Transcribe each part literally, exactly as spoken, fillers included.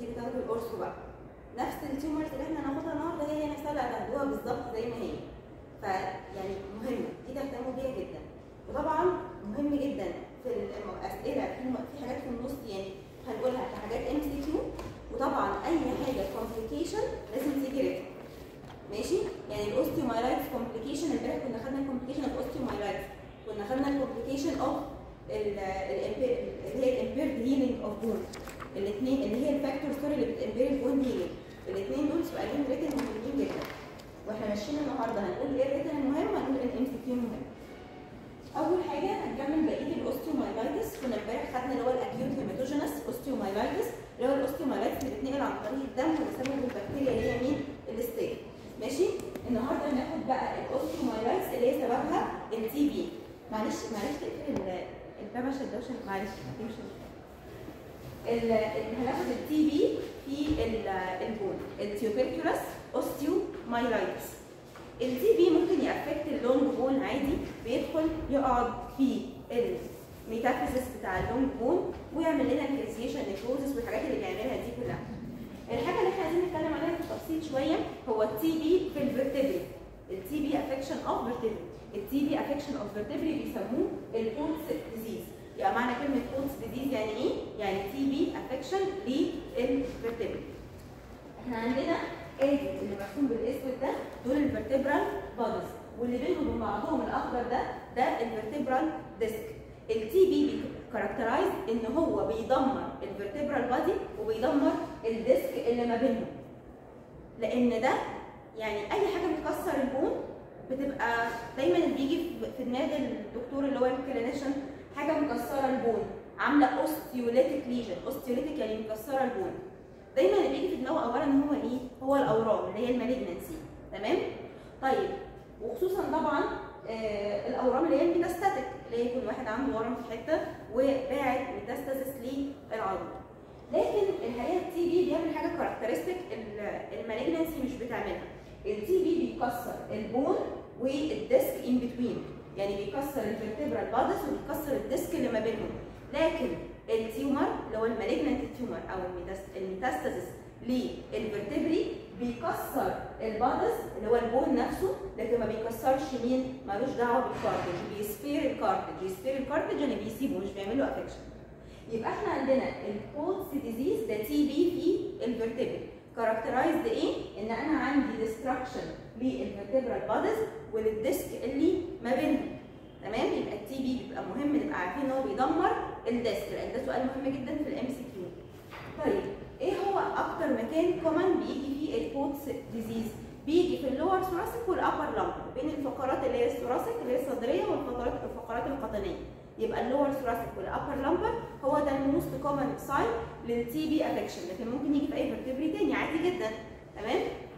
تيجي تاخدوا القرص بقى نفس التيومرز اللي احنا هناخدها النهارده هي نفسها اللي هتاخدوها بالظبط زي ما هي. فيعني مهمه دي تهتموا بيها جدا. وطبعا مهم جدا في الاسئله في حاجات في النص يعني هنقولها كحاجات ام سي كيو، وطبعا اي حاجه كومبليكيشن لازم تيجي ريتم. ماشي؟ يعني الاوستيومايلايتس كومبليكيشن امبارح كنا خدنا الكومبليكيشن اوف اوستيومايلايتس، كنا خدنا الكومبليكيشن اوف اللي هي الامبيرد هيلينج اوف بون، الاثنين اللي هي الفاكتور ستوري اللي بتامبير البون هيلينج، الاثنين دول سؤالين ريتن مهمين جدا. واحنا ماشيين النهارده هنقول ايه الريتن المهم وهنقول ايه الام سي كيو المهم. اول حاجه هنكمل بقيه الاوستيومايلايتس. كنا امبارح خدنا اللي هو الاكيوت هيماتوجينس اوستيومايلايتس اللي هو الاوستيومايلايتس اللي بتتنقل عن طريق الدم وبسبب البكتيريا اللي هي مين؟ الستيك. ماشي؟ النهارده هناخد بقى الاوستيومايلايتس اللي هي سببها التي بي. معلش معلش تقفل الباب عشان الدوشه، معلش هتمشي. هناخد التي بي في البون، التيوبركلوس اوستيومايلايتس. التي بي ممكن يأفكت اللونج بون عادي، بيدخل يقعد في الميتافيزيس بتاع اللونج بون ويعمل لنا الكالسيشن نيكروزس والحاجات اللي بيعملها دي كلها. الحاجه اللي احنا عايزين نتكلم عليها في التفصيل شويه هو التي بي في الفرتبري. التي بي افكشن اوف فيرتبري. التي بي افكشن اوف فيرتبري بيسموه الكوتس ديزيز. يعني معنى كلمه كوتس ديزيز يعني ايه؟ يعني تي بي افكشن للفرتبري. احنا عندنا ادي اللي مرسوم بالاسود ده دول الفرتبرال بادز، واللي بينهم وبين بعضهم الاخضر ده ده الفرتبرال ديسك. التي بي كاركترايز ان هو بيدمر الفرتبرال بادي وبيدمر الديسك اللي ما بينهم. لان ده يعني اي حاجه بتكسر البون بتبقى دايما اللي بيجي في دماغ الدكتور اللي هو الكلينيشن حاجه مكسره البون، عامله اوستيوليتيك ليجن. اوستيوليتيك يعني مكسره البون. دايما اللي بيجي في دماغه اولا ان هو ايه؟ هو الاورام اللي هي المالجنسي. تمام؟ طيب وخصوصا طبعا آه الاورام اللي هي الميتاستاتيك اللي هي يكون واحد عنده ورم في حته وباعت ميتاستاسيس للعظم. لكن الحقيقه التي بي بيعمل حاجه كاركترستيك المالجنسي مش بتعملها. التي بي بيكسر البون والديسك ان بتوين، يعني بيكسر الفرتبرال بادس وبيكسر الديسك اللي ما بينهم. لكن التيومر اللي هو المالجنت تيومر او الميتاستاسيس للفرتبري بيكسر البادس اللي هو البون نفسه، لكن ما بيكسرش مين؟ مالوش دعوه بالكارتج، بيسبير الكارتج. يسبير الكارتج يعني بيسيبه مش بيعمل له افكشن. يبقى احنا عندنا الكوتس ديزيز ده تي بي في الفرتبري. كاركترايزد ايه؟ ان انا عندي ديستراكشن للفرتبرال بادز وللديسك اللي ما بينهم. تمام؟ يبقى التي بي بيبقى مهم نبقى عارفين ان هو بيدمر الديسك، لان ده سؤال مهم جدا في الام سي كيو. طيب ايه هو اكتر مكان كومن بيجي فيه الكوتس ديزيز؟ بيجي في اللور ثوراسيك والابر لامبر، بين الفقرات اللي هي الثوراسيك اللي هي الصدريه والفقرات الفقرات القطنيه. يبقى اللور ثوراسيك والابر لامبر هو ده الموست كومن ساين للتي بي افكشن، لكن ممكن يجي في اي فيرتبري تاني عادي جدا. تمام؟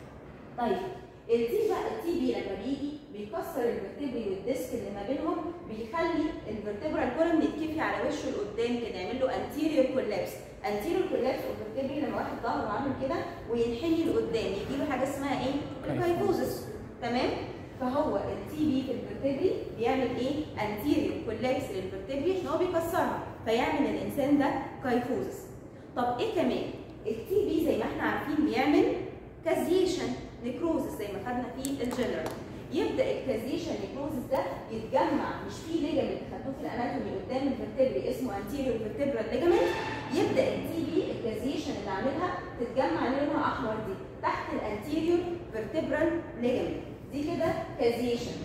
طيب التي بقى التي بي لما بيجي بيكسر الفرتبري والديسك اللي ما بينهم، بيخلي الفرتبرال كولم يتكفي على وشه لقدام كده، يعمل له انتيريور كولابس. انتيريور كولابس الفرتبري لما واحد ظهره عامل كده وينحني لقدام يجي له حاجه اسمها ايه؟ الكايفوزس. تمام؟ فهو التي بي في الفرتبري بيعمل ايه؟ انتيريور كولابس للفرتبري عشان هو بيكسرها فيعمل الانسان ده كايفوزس. طب ايه كمان؟ التي بي زي ما احنا عارفين بيعمل كازيشن نيكروزس زي ما خدنا في الجنرال. يبدا الكازيشن نيكروزس ده يتجمع، مش في ليجامنت خدوه في الاناتومي قدام الفرتبري اسمه انتيريور فيرتبرال ليجامنت. يبدا التي بي الكازيشن اللي عاملها تتجمع لونها احمر دي تحت الانتيريور فيرتبرال ليجامنت، دي كده كازيشن.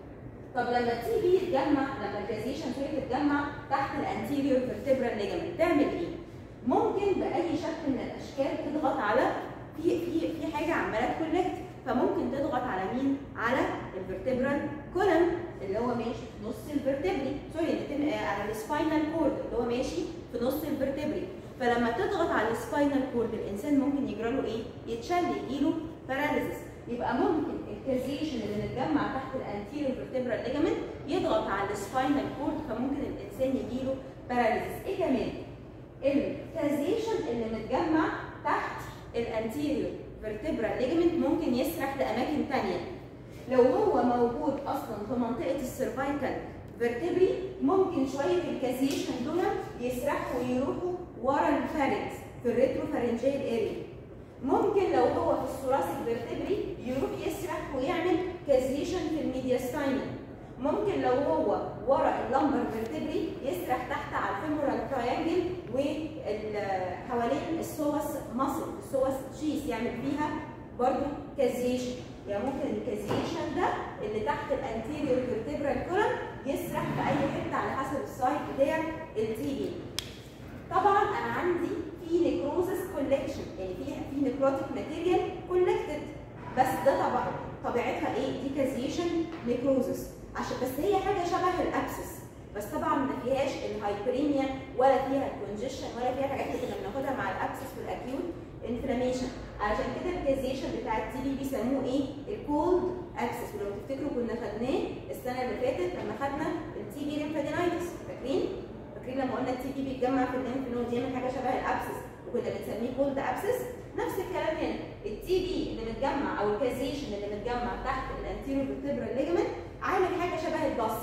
طب لما التي بي يتجمع، لما الكازيشن سوري تتجمع تحت الانتيريور فيرتبرال ليجامنت تعمل ايه؟ ممكن باي شكل من الاشكال تضغط على في في في حاجه عماله تكونكت، فممكن تضغط على مين؟ على الفرتبرال كولم اللي هو ماشي في نص الفرتبري، سوري على السباينال كورد اللي هو ماشي في نص الفرتبري. فلما تضغط على السباينال كورد الانسان ممكن يجرى له ايه؟ يتشل، يجيله باراليسيس. يبقى ممكن الكازيشن اللي متجمع تحت الانتيريور فيرتبرال ليجامنت يضغط على السباينال كورد فممكن الانسان يجيله باراليسيس. ايه كمان؟ الكازيشن اللي متجمع تحت الانتيريور فيرتبرال ليجامنت ممكن يسرح لاماكن ثانيه. لو هو موجود اصلا في منطقه السيرفايكال فيرتبري ممكن شويه الكازيشن دول يسرحوا ويروحوا ورا الفارنكس في الريتروفارنجيال اريا. ممكن لو هو في الثوراسيك فيرتبري يروح يسرح ويعمل كازيشن في الميدياستاينم. ممكن لو هو ورا اللمبر فيرتبري يسرح تحت على الفيمورال تراينجل وحوالين السوس ماسل، السوس شيس، يعمل فيها برضو كازيشن. يعني ممكن الكازيشن ده اللي تحت الانتيريور فيرتبرال كولم يسرح في اي حته على حسب السايت بتاع التي بي. طبعا انا عندي في نيكروزس كولكشن، يعني في في نيكروتيك ماتيريال كولكتد، بس ده طبعا طبيعتها ايه؟ دي كازيشن نيكروزس، عشان بس هي حاجه شبه الابسس، بس طبعا ما فيهاش الهايبريميا ولا فيها الكونجيشن ولا فيها الحاجات اللي كنا بناخدها مع الابسس والاكيوت انفلاميشن. علشان كده الكازيشن بتاع التي بي بيسموه ايه؟ الكولد ابسس. ولو تفتكروا كنا خدناه السنه اللي فاتت لما خدنا التي بي ليمفادينايتس، فاكرين؟ فاكرين لما قلنا التي بي بيتجمع في الليمف نود يعمل حاجه شبه الابسس وكنا بنسميه كولد ابسس؟ نفس الكلام هنا، التي بي اللي متجمع او الكازيشن اللي متجمع تحت الانتيريور فيرتبرال ليجمنت عامل حاجه شبه البص،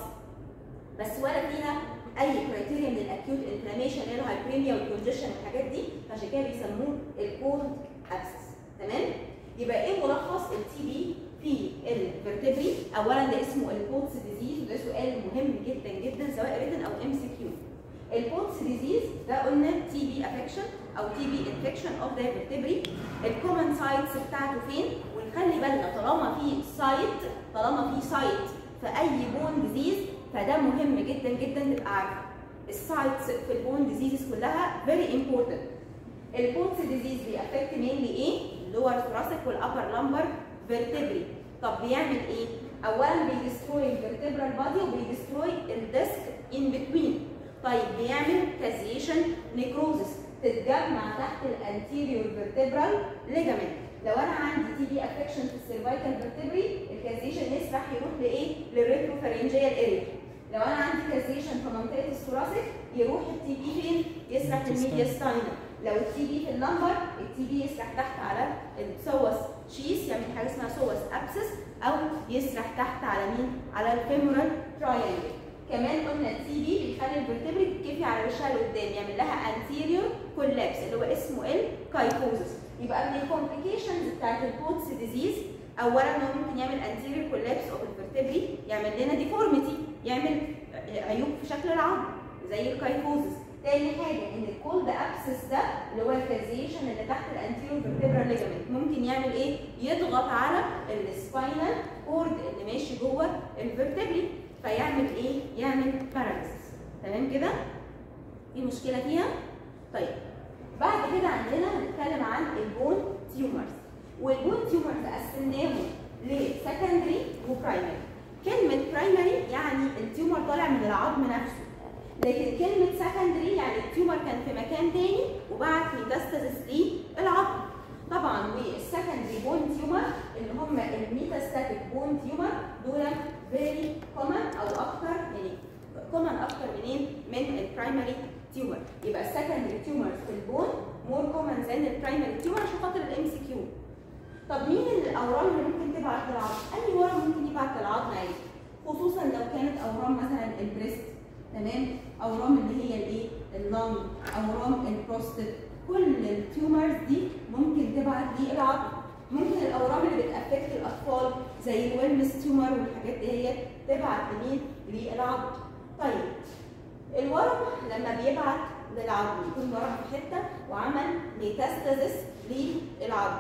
بس ولا فيها اي كرايتيريا من الاكيوت انفلاميشن اللي هي الهايبريميا والكونجيشن والحاجات دي، فعشان كده بيسموه الكولد ابسس. تمام؟ يبقى ايه ملخص التي بي في الفيرتبري؟ اولا ده اسمه البوتس ديزيز، وده سؤال مهم جدا جدا سواء ريتن او ام سي كيو. البوتس ديزيز ده قلنا تي بي افكشن او تي بي انفكشن اوف ذا فيرتبري. الكومن سايتس بتاعته فين؟ ونخلي بالنا طالما في سايت طالما في سايت في اي بون ديزيز فده مهم جدا جدا تبقى عارفه. السايتس في البون ديزيزز كلها فيري امبورتنت. البوتس ديزيز بيأفكت مينلي ايه؟ اللور ثوراسيك والابر لامبر فيرتبري. طب بيعمل ايه؟ اولا بيدستروي الفيرتبرال بادي وبيدستروي الديسك ان بتوين. طيب بيعمل كازيشن نيكروزس تتجمع تحت الانتيريور فيرتبرال ليجامنت. لو انا عندي تي بي افكشن في السيرفايكال فيرتبري الكازيشن يسرح يروح لايه؟ للريتروفارنجيال اريا. لو انا عندي كازيشن في منطقه الثوراسيك يروح التي بي فين؟ يسرح في الميدياستاينم. لو التي بي في اللمبر التي بي يسرح تحت على السوس شيس يعمل حاجه اسمها سوس ابسس، او يسرح تحت على مين؟ على الفيمورال تراينجل. كمان قلنا التي بي بيخلي الفرتبري تتكفي على وشها لقدام، يعمل لها انتيريور كولابس اللي هو اسمه الكايفوزس. يبقى من الكومبليكيشنز بتاعت البوتس ديزيز اولا هو ممكن يعمل انتيريور كولابس اوف الفرتبري، يعمل لنا ديفورميتي، يعمل عيوب في شكل العظم زي الكايفوزس. تاني حاجه ان الكولد ابسس ده اللي هو الكازيشن اللي تحت الانتيريور فيرتبرال ليجامنت ممكن يعمل ايه؟ يضغط على السباينال كورد اللي ماشي جوه الفرتبري فيعمل ايه؟ يعمل باراليسيس. تمام كده؟ في مشكله فيها؟ طيب بعد كده عندنا هنتكلم عن البون تيومرز. والبون تيومرز قسمناهم لسكندري وبرايمري. كلمه برايمري يعني التيومر طالع من العظم نفسه، لكن كلمه سكندري يعني التيومر كان في مكان تاني وبعت ميتاستاسيس للعظم. طبعا والسكندري بون تيومر اللي هم الميتاستاتيك بون تيومر دول فيري كومن او اكتر، يعني كومن اكتر منين؟ من البرايمري تيومر. يبقى السكندري تيومرز في البون مور كومن زي البرايمري تيومر عشان خاطر الام سي كيو. طب مين الاورام اللي ممكن تبعت للعظم؟ اي ورم ممكن يبعت للعظم عادي، خصوصا لو كانت اورام مثلا البريست، تمام؟ اورام اللي هي الايه؟ اللنج، اورام البروستات، كل التيومرز دي ممكن تبعت للعظم. ممكن الاورام اللي بتافكت الاطفال زي الويلمس تيومر والحاجات دي هي تبعت لمين؟ للعظم. طيب الورم لما بيبعت للعظم يكون ورم في حته وعمل ميتاستاسيس للعظم،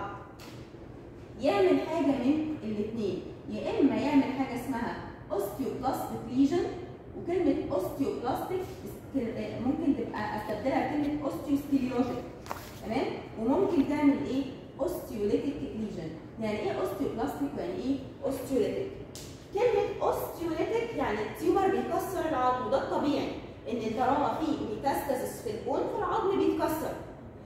يعمل حاجه من الاثنين، يا اما يعمل حاجه اسمها اوستيوبلاستيك ليجن، وكلمه اوستيوبلاستيك ممكن تبقى استبدلها كلمه اوستيوسكليروتيك، تمام؟ وممكن تعمل ايه؟ اوستيوليتيك ليجن. يعني ايه اوستيوبلاستيك ويعني ايه اوستيوليتيك؟ كلمه اوستيوليتيك يعني التيومر بيكسر العظم، وده الطبيعي ان طالما في ميتاستاسيس في البون فالعظم بيتكسر.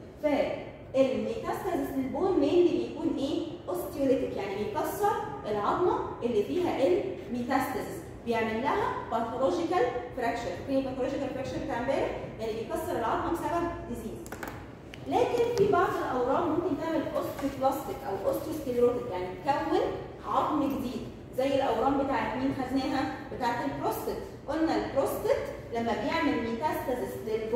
فالميتاستاسيس في البون مينلي بيكون ايه؟ اوستيوليتيك، يعني بيكسر العظمه اللي فيها الميتاستاسيس، بيعمل لها باثولوجيكال فراكشر. فين الباثولوجيكال فراكشر بتاع امبارح؟ يعني بيكسر العظمه بسبب ديزيز. لكن في بعض الاورام ممكن تعمل اوستيوبلاستيك او اوستيوسكليروتيك، يعني تكون عظم جديد، زي الاورام بتاعت مين خدناها؟ بتاعت البروستات. قلنا البروستات لما بيعمل ميتاستاسيس للبون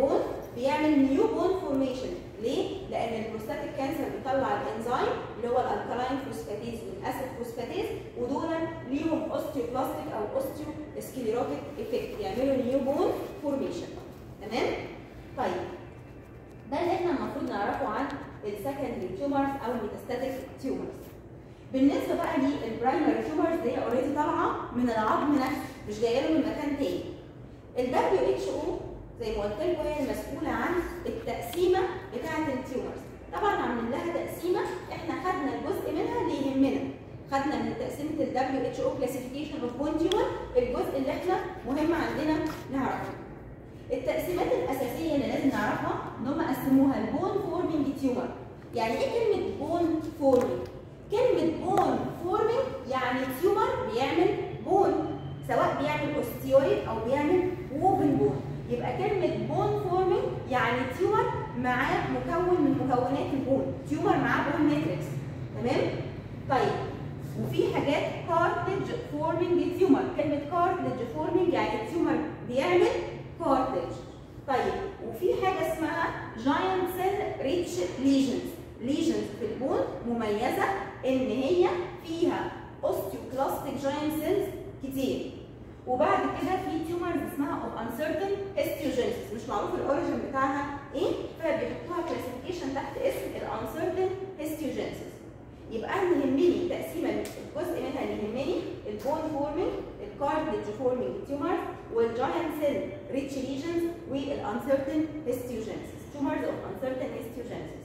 بيعمل نيو بون فورميشن. ليه؟ لان البروستاتيك كانسر بيطلع الانزيم اللي هو الالكالاين فوسفاتيز والاسيد فوسفاتيز، ودول ليهم اوستيوبلاستيك او اوستيو سكليروتيك افكت، يعملوا نيو بون فورميشن. تمام؟ طيب ده اللي احنا المفروض نعرفه عن السكندري تيومرز او الميتاستاتيك تيومرز. بالنسبه بقى للبرايمري تيومرز دي اوريدي طالعه من العظم نفسه، مش جايه له من مكان تاني. ال دبليو اتش او زي ما قلت لكم هي المسؤوله عن التقسيمه بتاعه التيومرز. طبعا عاملين لها تقسيمه، احنا خدنا الجزء منها اللي يهمنا. خدنا من تقسيمه ال دبليو اتش او كلاسيفيكيشن اوف بون تيومر الجزء اللي احنا مهم عندنا نعرفه. التقسيمات الاساسيه اللي لازم نعرفها ان هم قسموها البون فورمينج تيومر. يعني ايه كلمه بون فورمينج؟ كلمه بون فورمينج يعني تيومر بيعمل بون، سواء بيعمل اوستيويد او بيعمل ووفن بون. يبقى كلمه بون فورمينج يعني تيومر معاه مكون من مكونات البون، تيومر معاه بون ماتريكس. تمام؟ طيب وفي حاجات كارتلج فورمينج تيومر. كلمه كارتلج فورمينج يعني التيومر بيعمل كارتلج. طيب وفي حاجه اسمها جاينت سيل ريتش ليجنز. ليجنز في البون مميزه ان هي فيها اوستيوكلاستيك جاينت سيلز كتير. وبعد كده في تيومرز اسمها اوف انسرتن هيستيوجينيسيس، مش معروف الاوريجن بتاعها ايه، فبيحطوها كلاسيفيكيشن تحت اسم الانسرتن هيستيوجينيسيس. يبقى انا يهمني تقسيمه الجزء منها اللي يهمني البون فورمينج، الكارتلج فورمينج تيومر، والجاينت سيل ريتش ليجنز، والانسرتن هيستيوجينيسيس، تيومرز اوف انسرتن هيستيوجينيسيس.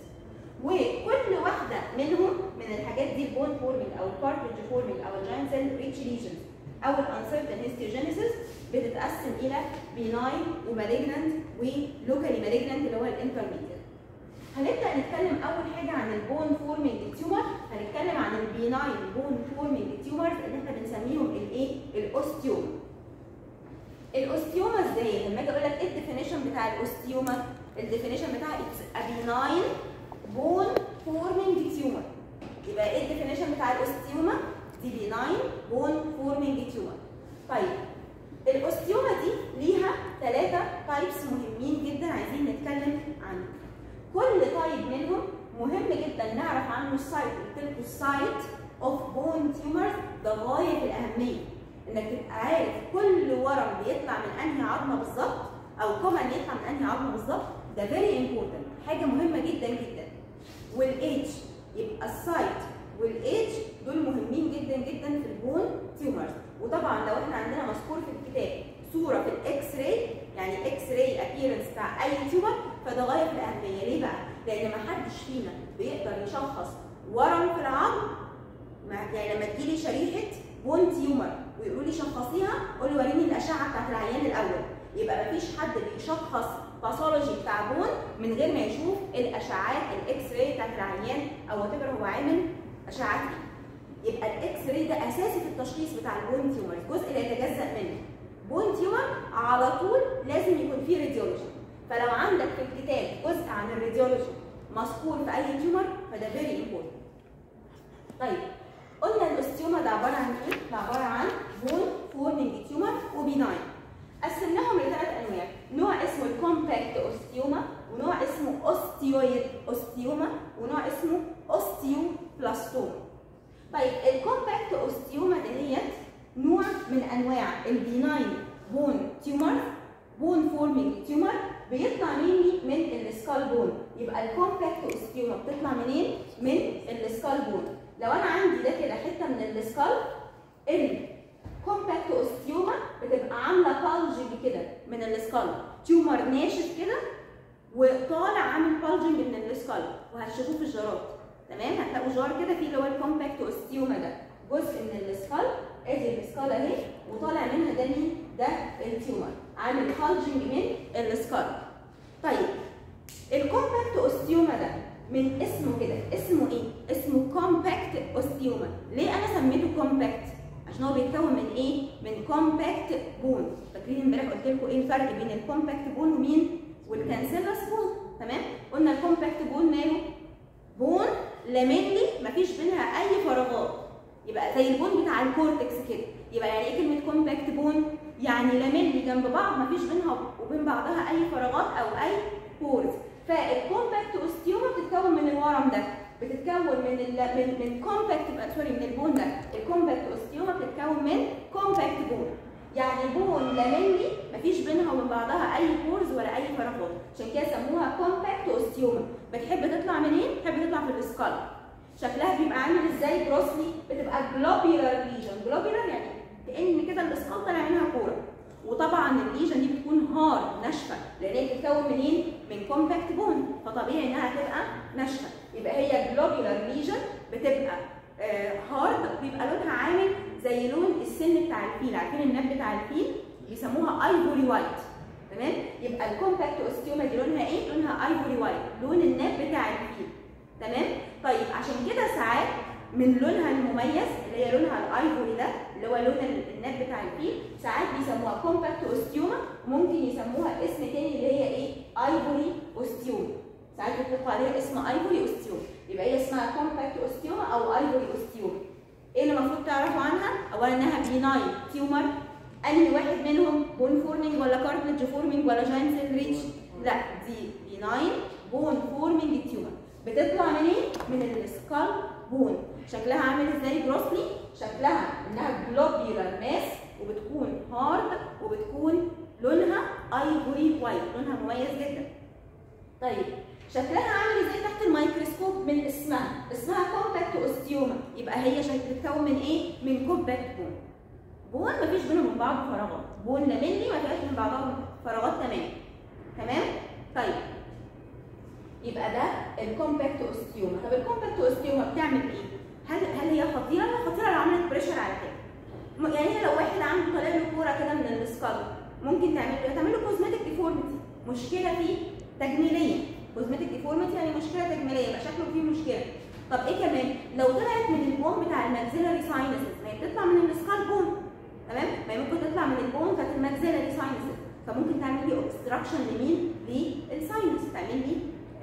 وكل واحده منهم من الحاجات دي البون فورمينج او الكارتلج فورمينج او الجاينت سيل ريتش ليجنز او الانسرتن هيستيوجينيسيس بتتقسم الى بيناين ومالجنانت ولوكالي مالجنانت اللي هو الانترميديت. هنبدا نتكلم اول حاجه عن البون فورمينج تيومر. هنتكلم عن البيناين بون فورمينج تيومرز اللي احنا بنسميهم الايه؟ الاوستيوما. الاوستيوما ازاي؟ لما اجي اقول لك ايه الديفينيشن بتاع الاوستيوما؟ الديفينيشن بتاعها اتس بيناين بون فورمينج تيومر. يبقى ايه الديفينيشن بتاع الاوستيوما؟ دي بيناين بون فورمينج تيومر. طيب الاوستيوما دي ليها ثلاثه تايبس مهمين جدا عايزين نتكلم عنهم. كل تايب منهم مهم جدا نعرف عنه السايت. قلت لكم السايت اوف بون تيومرز ده غايه في الاهميه، انك تبقى عارف كل ورم بيطلع من انهي عظمه بالظبط او كومن يطلع من انهي عظمه بالظبط. ده فيري امبورتنت، حاجه مهمه جدا جدا. والايدج، يبقى السايت والايدج دول مهمين جدا جدا في البون تيومرز. وطبعا لو احنا عندنا مذكور في الكتاب صوره في الاكس راي، يعني الاكس راي ابييرنس بتاع اي تيومر، فده غايه في الاهميه. ليه بقى؟ لان ما حدش فينا بيقدر يشخص ورم في العظم. يعني لما تجيلي شريحه بون تيومر ويقولوا لي شخصيها، اقول له وريني الاشعه بتاعت العيان الاول. يبقى ما فيش حد بيشخص باثولوجي بتاع بون من غير ما يشوف الاشعاعات الاكس راي بتاعت العيان او وات ايفر هو عامل اشعاعات ايه. يبقى الاكس راي ده اساسي في التشخيص بتاع البون تيومر، الجزء اللي يتجزأ منه. بون تيومر على طول لازم يكون فيه راديولوجي. فلو عندك في الكتاب جزء عن الراديولوجي مذكور في اي تيومر فده فيري امبورتنت. طيب قلنا الاوستيوما ده عباره عن ايه؟ ده عباره عن بون فورمينج تيومر وبيناين. قسمناهم لثلاث انواع، نوع اسمه الكومباكت اوستيوما، ونوع اسمه اوستيويد اوستيوما، ونوع اسمه اوستيوبلاستوما. طيب الكومباكت اوستيوما دهيت نوع من انواع البيناين بون تيومر، بون فورمينج تيومر، بيطلع مني من السكال بون. يبقى الكومباكت اوستيوما بتطلع منين؟ من السكال بون. لو انا عندي ده كده حته من السكال، الكومباكت اوستيوما بتبقى عامله بالجنج كده من السكال، تيومر ناشف كده وطالع عامل بالجنج من السكال، وهتشوفوه في الجارات. تمام؟ هتلاقوا جار كده فيه اللي هو الكومباكت اوستيوما ده جزء من السكال، ادي السكال اهي وطالع منها ده مين؟ ده التيومر عامل بالجنج من السكال. طيب الكومباكت اوستيوما ده من اسمه كده، اسمه ايه؟ اسمه كومباكت اوستيوما. ليه انا سميته كومباكت؟ عشان هو بيتكون من ايه؟ من كومباكت بون. فاكرين امبارح قلت لكم ايه الفرق بين الكومباكت بون ومين؟ والكانسيلس بون. تمام؟ قلنا الكومباكت بون ماله؟ بون لاميلي مفيش بينها اي فراغات، يبقى زي البون بتاع الكورتكس كده. يبقى يعني ايه كلمه كومباكت بون؟ يعني لاميلي جنب بعض مفيش بينها وبين بعضها اي فراغات او اي بورز. فالكومباكت اوستيوما بتتكون من الورم ده، بتتكون من ال من من كومباكت سوري من البون ده. الكومباكت اوستيوما بتتكون من كومباكت بون، يعني بون لاميلي مفيش بينها وبين بعضها اي بورز ولا اي فراغات، عشان كده سموها كومباكت اوستيوما. بتحب تطلع منين؟ بتحب تطلع في الاسكال. شكلها بيبقى عامل ازاي؟ جروسلي بتبقى جلوبيولار ليجن. جلوبيولار يعني كأن كده الاسكال طالع منها كوره. وطبعا الليجن دي بتكون هارد ناشفه، لان هي بتتكون منين؟ من كومباكت بون، فطبيعي انها تبقى ناشفه. يبقى هي جلوبيولار ليجن بتبقى هارد، بيبقى لونها عامل زي لون السن بتاع الفيل. عارفين الناب بتاع الفيل؟ بيسموها ايفوري وايت. تمام؟ يبقى الكومباكت اوستيوما دي لونها ايه؟ لونها ايفوري وايت، لون الناب بتاع الفيل. تمام؟ طيب عشان كده ساعات من لونها المميز اللي هي لونها الايفوري ده اللي هو لون الناب بتاع الفيل، ساعات بيسموها كومباكت اوستيوما، وممكن يسموها اسم تاني اللي هي ايه؟ ايفوري اوستيوما. ساعات بيطلقوا عليها اسم ايفوري اوستيوما. يبقى هي اسمها كومباكت اوستيوما او ايفوري اوستيوما. ايه اللي المفروض تعرفوا عنها؟ اولا انها بيناين تيومر. انهي واحد منهم؟ بون فورمينج ولا كارتلج فورمينج ولا جاينت سيل ريتش؟ لا، دي بيناين بون فورمينج تيومر. بتطلع منين؟ إيه؟ من السكال بون. شكلها عامل ازاي جروسلي؟ شكلها انها جلوبيولار ماس، وبتكون هارد، وبتكون لونها ايفوري وايت، لونها مميز جدا. طيب شكلها عامل ازاي تحت الميكروسكوب؟ من اسمها، اسمها كومباكت اوستيوما. يبقى هي بتتكون من ايه؟ من كومباكت بون. بون مفيش بينهم وبين بعض فراغات، بون لاميلي ما فيهاش من بعضها فراغات تمام. تمام؟ طيب يبقى ده الكومباكت اوستيوما. طب الكومباكت اوستيوما بتعمل ايه؟ هل هل هي خطيره؟ لا، خطيره لو عملت بريشر على كده. يعني هي لو واحد عنده طالع له كوره كده من السكال، ممكن تعمل له تعمل له كوزمتيك ديفورميتي، مشكله فيه تجميليه. كوزمتيك ديفورميتي يعني مشكله تجميليه، يبقى شكله فيه مشكله. طب ايه كمان؟ لو طلعت من البون بتاع الماكسيلاري ساينسز، ما هي بتطلع من السكال بون، تمام؟ ما هي ممكن تطلع من البون بتاعت الماكسيلاري ساينسز، فممكن تعمل لي اوبستراكشن لمين؟ للساينس، تعمل لي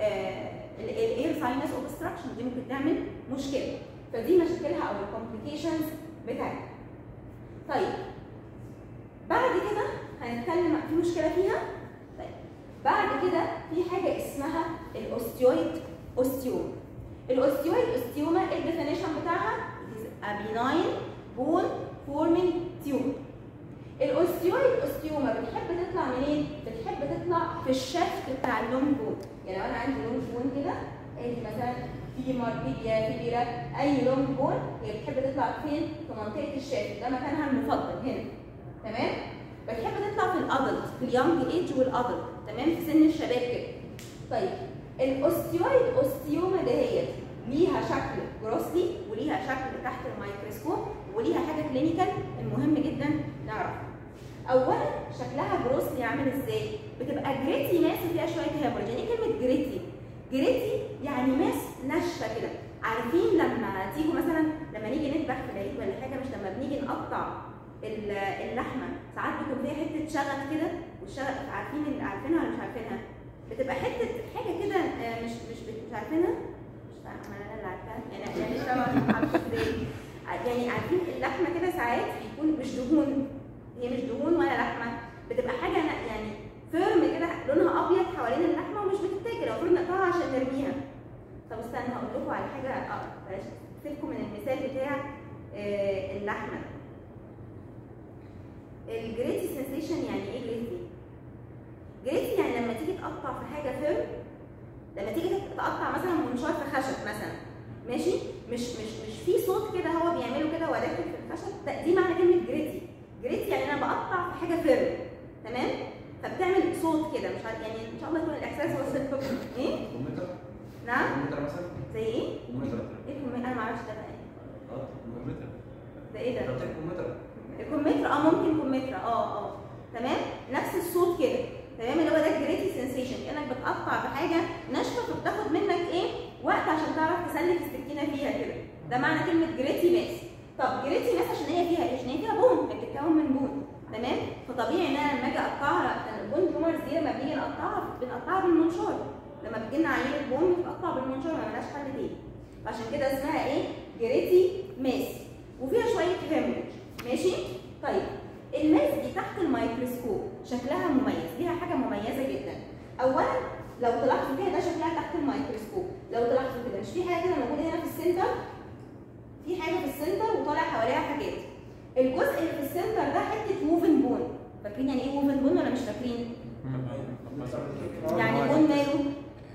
الاير ساينس اوبستراكشن، دي ممكن تعمل مشكله. فدي مشاكلها او الكومبليكيشنز بتاعتها. طيب بعد كده هنتكلم في مشكله فيها. طيب بعد كده في حاجه اسمها الاوستيويد اوستيوما. الاوستيويد اوستيوما الديفينيشن بتاعها is a benign bone forming tumor. الاوستيويد اوستيوما بتحب تطلع منين؟ بتحب تطلع في الشفت بتاع اللونج بون. يعني لو انا عندي لونج بون كده، ادي مثلا فيمر، تيبيا، فيبيرا، اي لونج بون، هي بتحب تطلع فين؟ في منطقه الشافت، ده مكانها المفضل هنا. تمام؟ بتحب تطلع في الادلت، في اليونج ايج والادلت، تمام؟ في سن الشباب كده. طيب الاوستيويد اوستيوما دهيت ليها شكل جروسلي، وليها شكل تحت الميكروسكوب، وليها حاجه كلينيكال المهم جدا نعرفها. اولا شكلها جروسلي عامل ازاي؟ بتبقى جريتي ماس فيها شويه هيموريج. يعني ايه كلمه جريتي؟ جريتي يعني ماس ناشفه كده. عارفين لما تيجوا مثلا لما نيجي نذبح في العيد ولا حاجه، مش لما بنيجي نقطع اللحمه ساعات بيكون فيها حته شغف كده، والشغف عارفين اللي عارفينها ولا مش عارفينها؟ بتبقى حته حاجه كده مش مش مش عارفينها؟ مش فاهمه انا اللي عارفاها يعني يعني مش فاهمه عارفه ازاي. يعني عارفين اللحمه كده ساعات بيكون مش دهون، هي مش دهون ولا لحمه، بتبقى حاجه يعني فيرم كده لونها ابيض حوالين اللحمه ومش بتتاكل، المفروض نقطعها عشان نرميها. طب استنى هقول لكم على حاجه، اه بلاش سيبكم من المثال بتاع آه اللحمه. الجريتي سنسيشن يعني ايه جريتي؟ جريتي يعني لما تيجي تقطع في حاجه فيرم، لما تيجي تقطع مثلا منشار في خشب مثلا، ماشي؟ مش مش مش في صوت كده هو بيعمله كده وهو داخل في الخشب، دي معنى كلمه جريتي. جريتي يعني انا بقطع في حاجه فيرم، تمام؟ فبتعمل صوت كده، مش عارف يعني ان شاء الله يكون الاحساس وصل لكم. ايه؟ كمثرى؟ نعم؟ كمثرى مثلا؟ زي ايه؟ كمثرى. ايه الكمثرى؟ انا ما اعرفش ده بقى ايه. اه كمثرى. ده ايه ده؟ ده بتاع كمثرى. الكمثرى اه ممكن كمثرى اه اه تمام؟ نفس الصوت كده، تمام؟ اللي هو ده الجريتي سنسيشن، كانك بتقطع في حاجه ناشفه فبتاخد منك ايه؟ وقت عشان تعرف تسلك السكينه فيها كده. ده معنى كلمه جريتي ماس. طب جريتي ماس عشان هي فيها ايه؟ عشان هي فيها بون، هي بتتكون من بون، تمام؟ فطبيعي ان انا لما اجي اقطعها، البون تيومرز دي لما بنيجي نقطعها بنقطعها بالمنشار، لما بتجي لنا عينه بون بتقطع بالمنشار، ما لهاش حل تاني. عشان كده اسمها ايه؟ جريتي ماس، وفيها شويه هيموريج، ماشي؟ طيب الماس دي تحت الميكروسكوب شكلها مميز، ليها حاجه مميزه جدا. اولا لو تلاحظوا كده ده شكلها تحت الميكروسكوب، لو تلاحظوا كده مش في حاجه كده موجوده هنا في السنتر؟ في حاجه في السنتر وطالع حواليها حاجات. الجزء اللي في السنتر ده حته ووفن بون، فاكرين يعني ايه ووفن بون ولا مش فاكرين؟ يعني بون ماله؟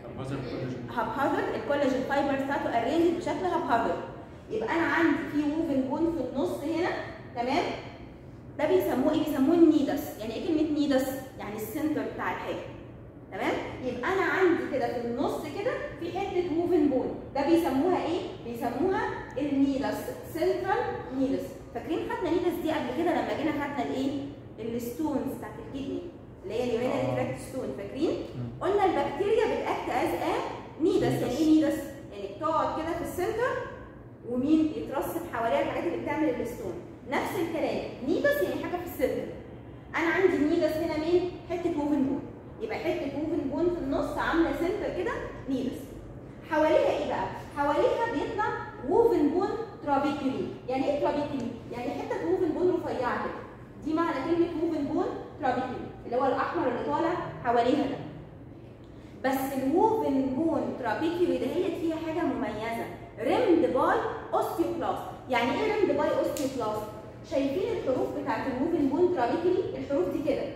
هابهازر، الكولاجين فايبر بتاعته ارينج بشكل هابهازر. يبقى انا عندي في ووفن بون في النص هنا، تمام؟ ده بيسموه ايه؟ بيسموه النيدس. يعني ايه كلمه نيدس؟ يعني السنتر بتاع الحاجه، تمام؟ يبقى انا عندي كده في النص كده في حته ووفن بون، ده بيسموها ايه؟ بيسموها النيدس، سنترال نيدس. فاكرين خدنا نيدس دي قبل كده لما جينا خدنا الايه؟ الستونز بتاعت الكدني اللي هي اليورينري تراكت ستون، فاكرين؟ قلنا البكتيريا بتاكت از ا نيدس. يعني ايه نيدس؟ يعني بتقعد كده في السنتر ومين يترصد حواليها الحاجات اللي بتعمل الستون. نفس الكلام، نيدس يعني حاجه في السنتر. انا عندي نيدس هنا مين؟ حته ووفن بون. يبقى حته ووفن بون في النص عامله سنتر كده نيدس. حواليها ايه بقى؟ حواليها بيطلع ووفن بون ترابيكولي. يعني ايه ترابيكولي؟ يعني حته ووفن بون رفيعه كده. دي معنى كلمه ووفن بون ترابيكولي، اللي هو الاحمر اللي طالع حواليها ده. بس الووفن بون ترابيكولي دهيت فيها حاجه مميزه، ريمد باي اوستيوبلاست. يعني ايه ريمد باي اوستيوبلاست؟ شايفين الحروف بتاعت الووفن بون ترابيكولي؟ الحروف دي كده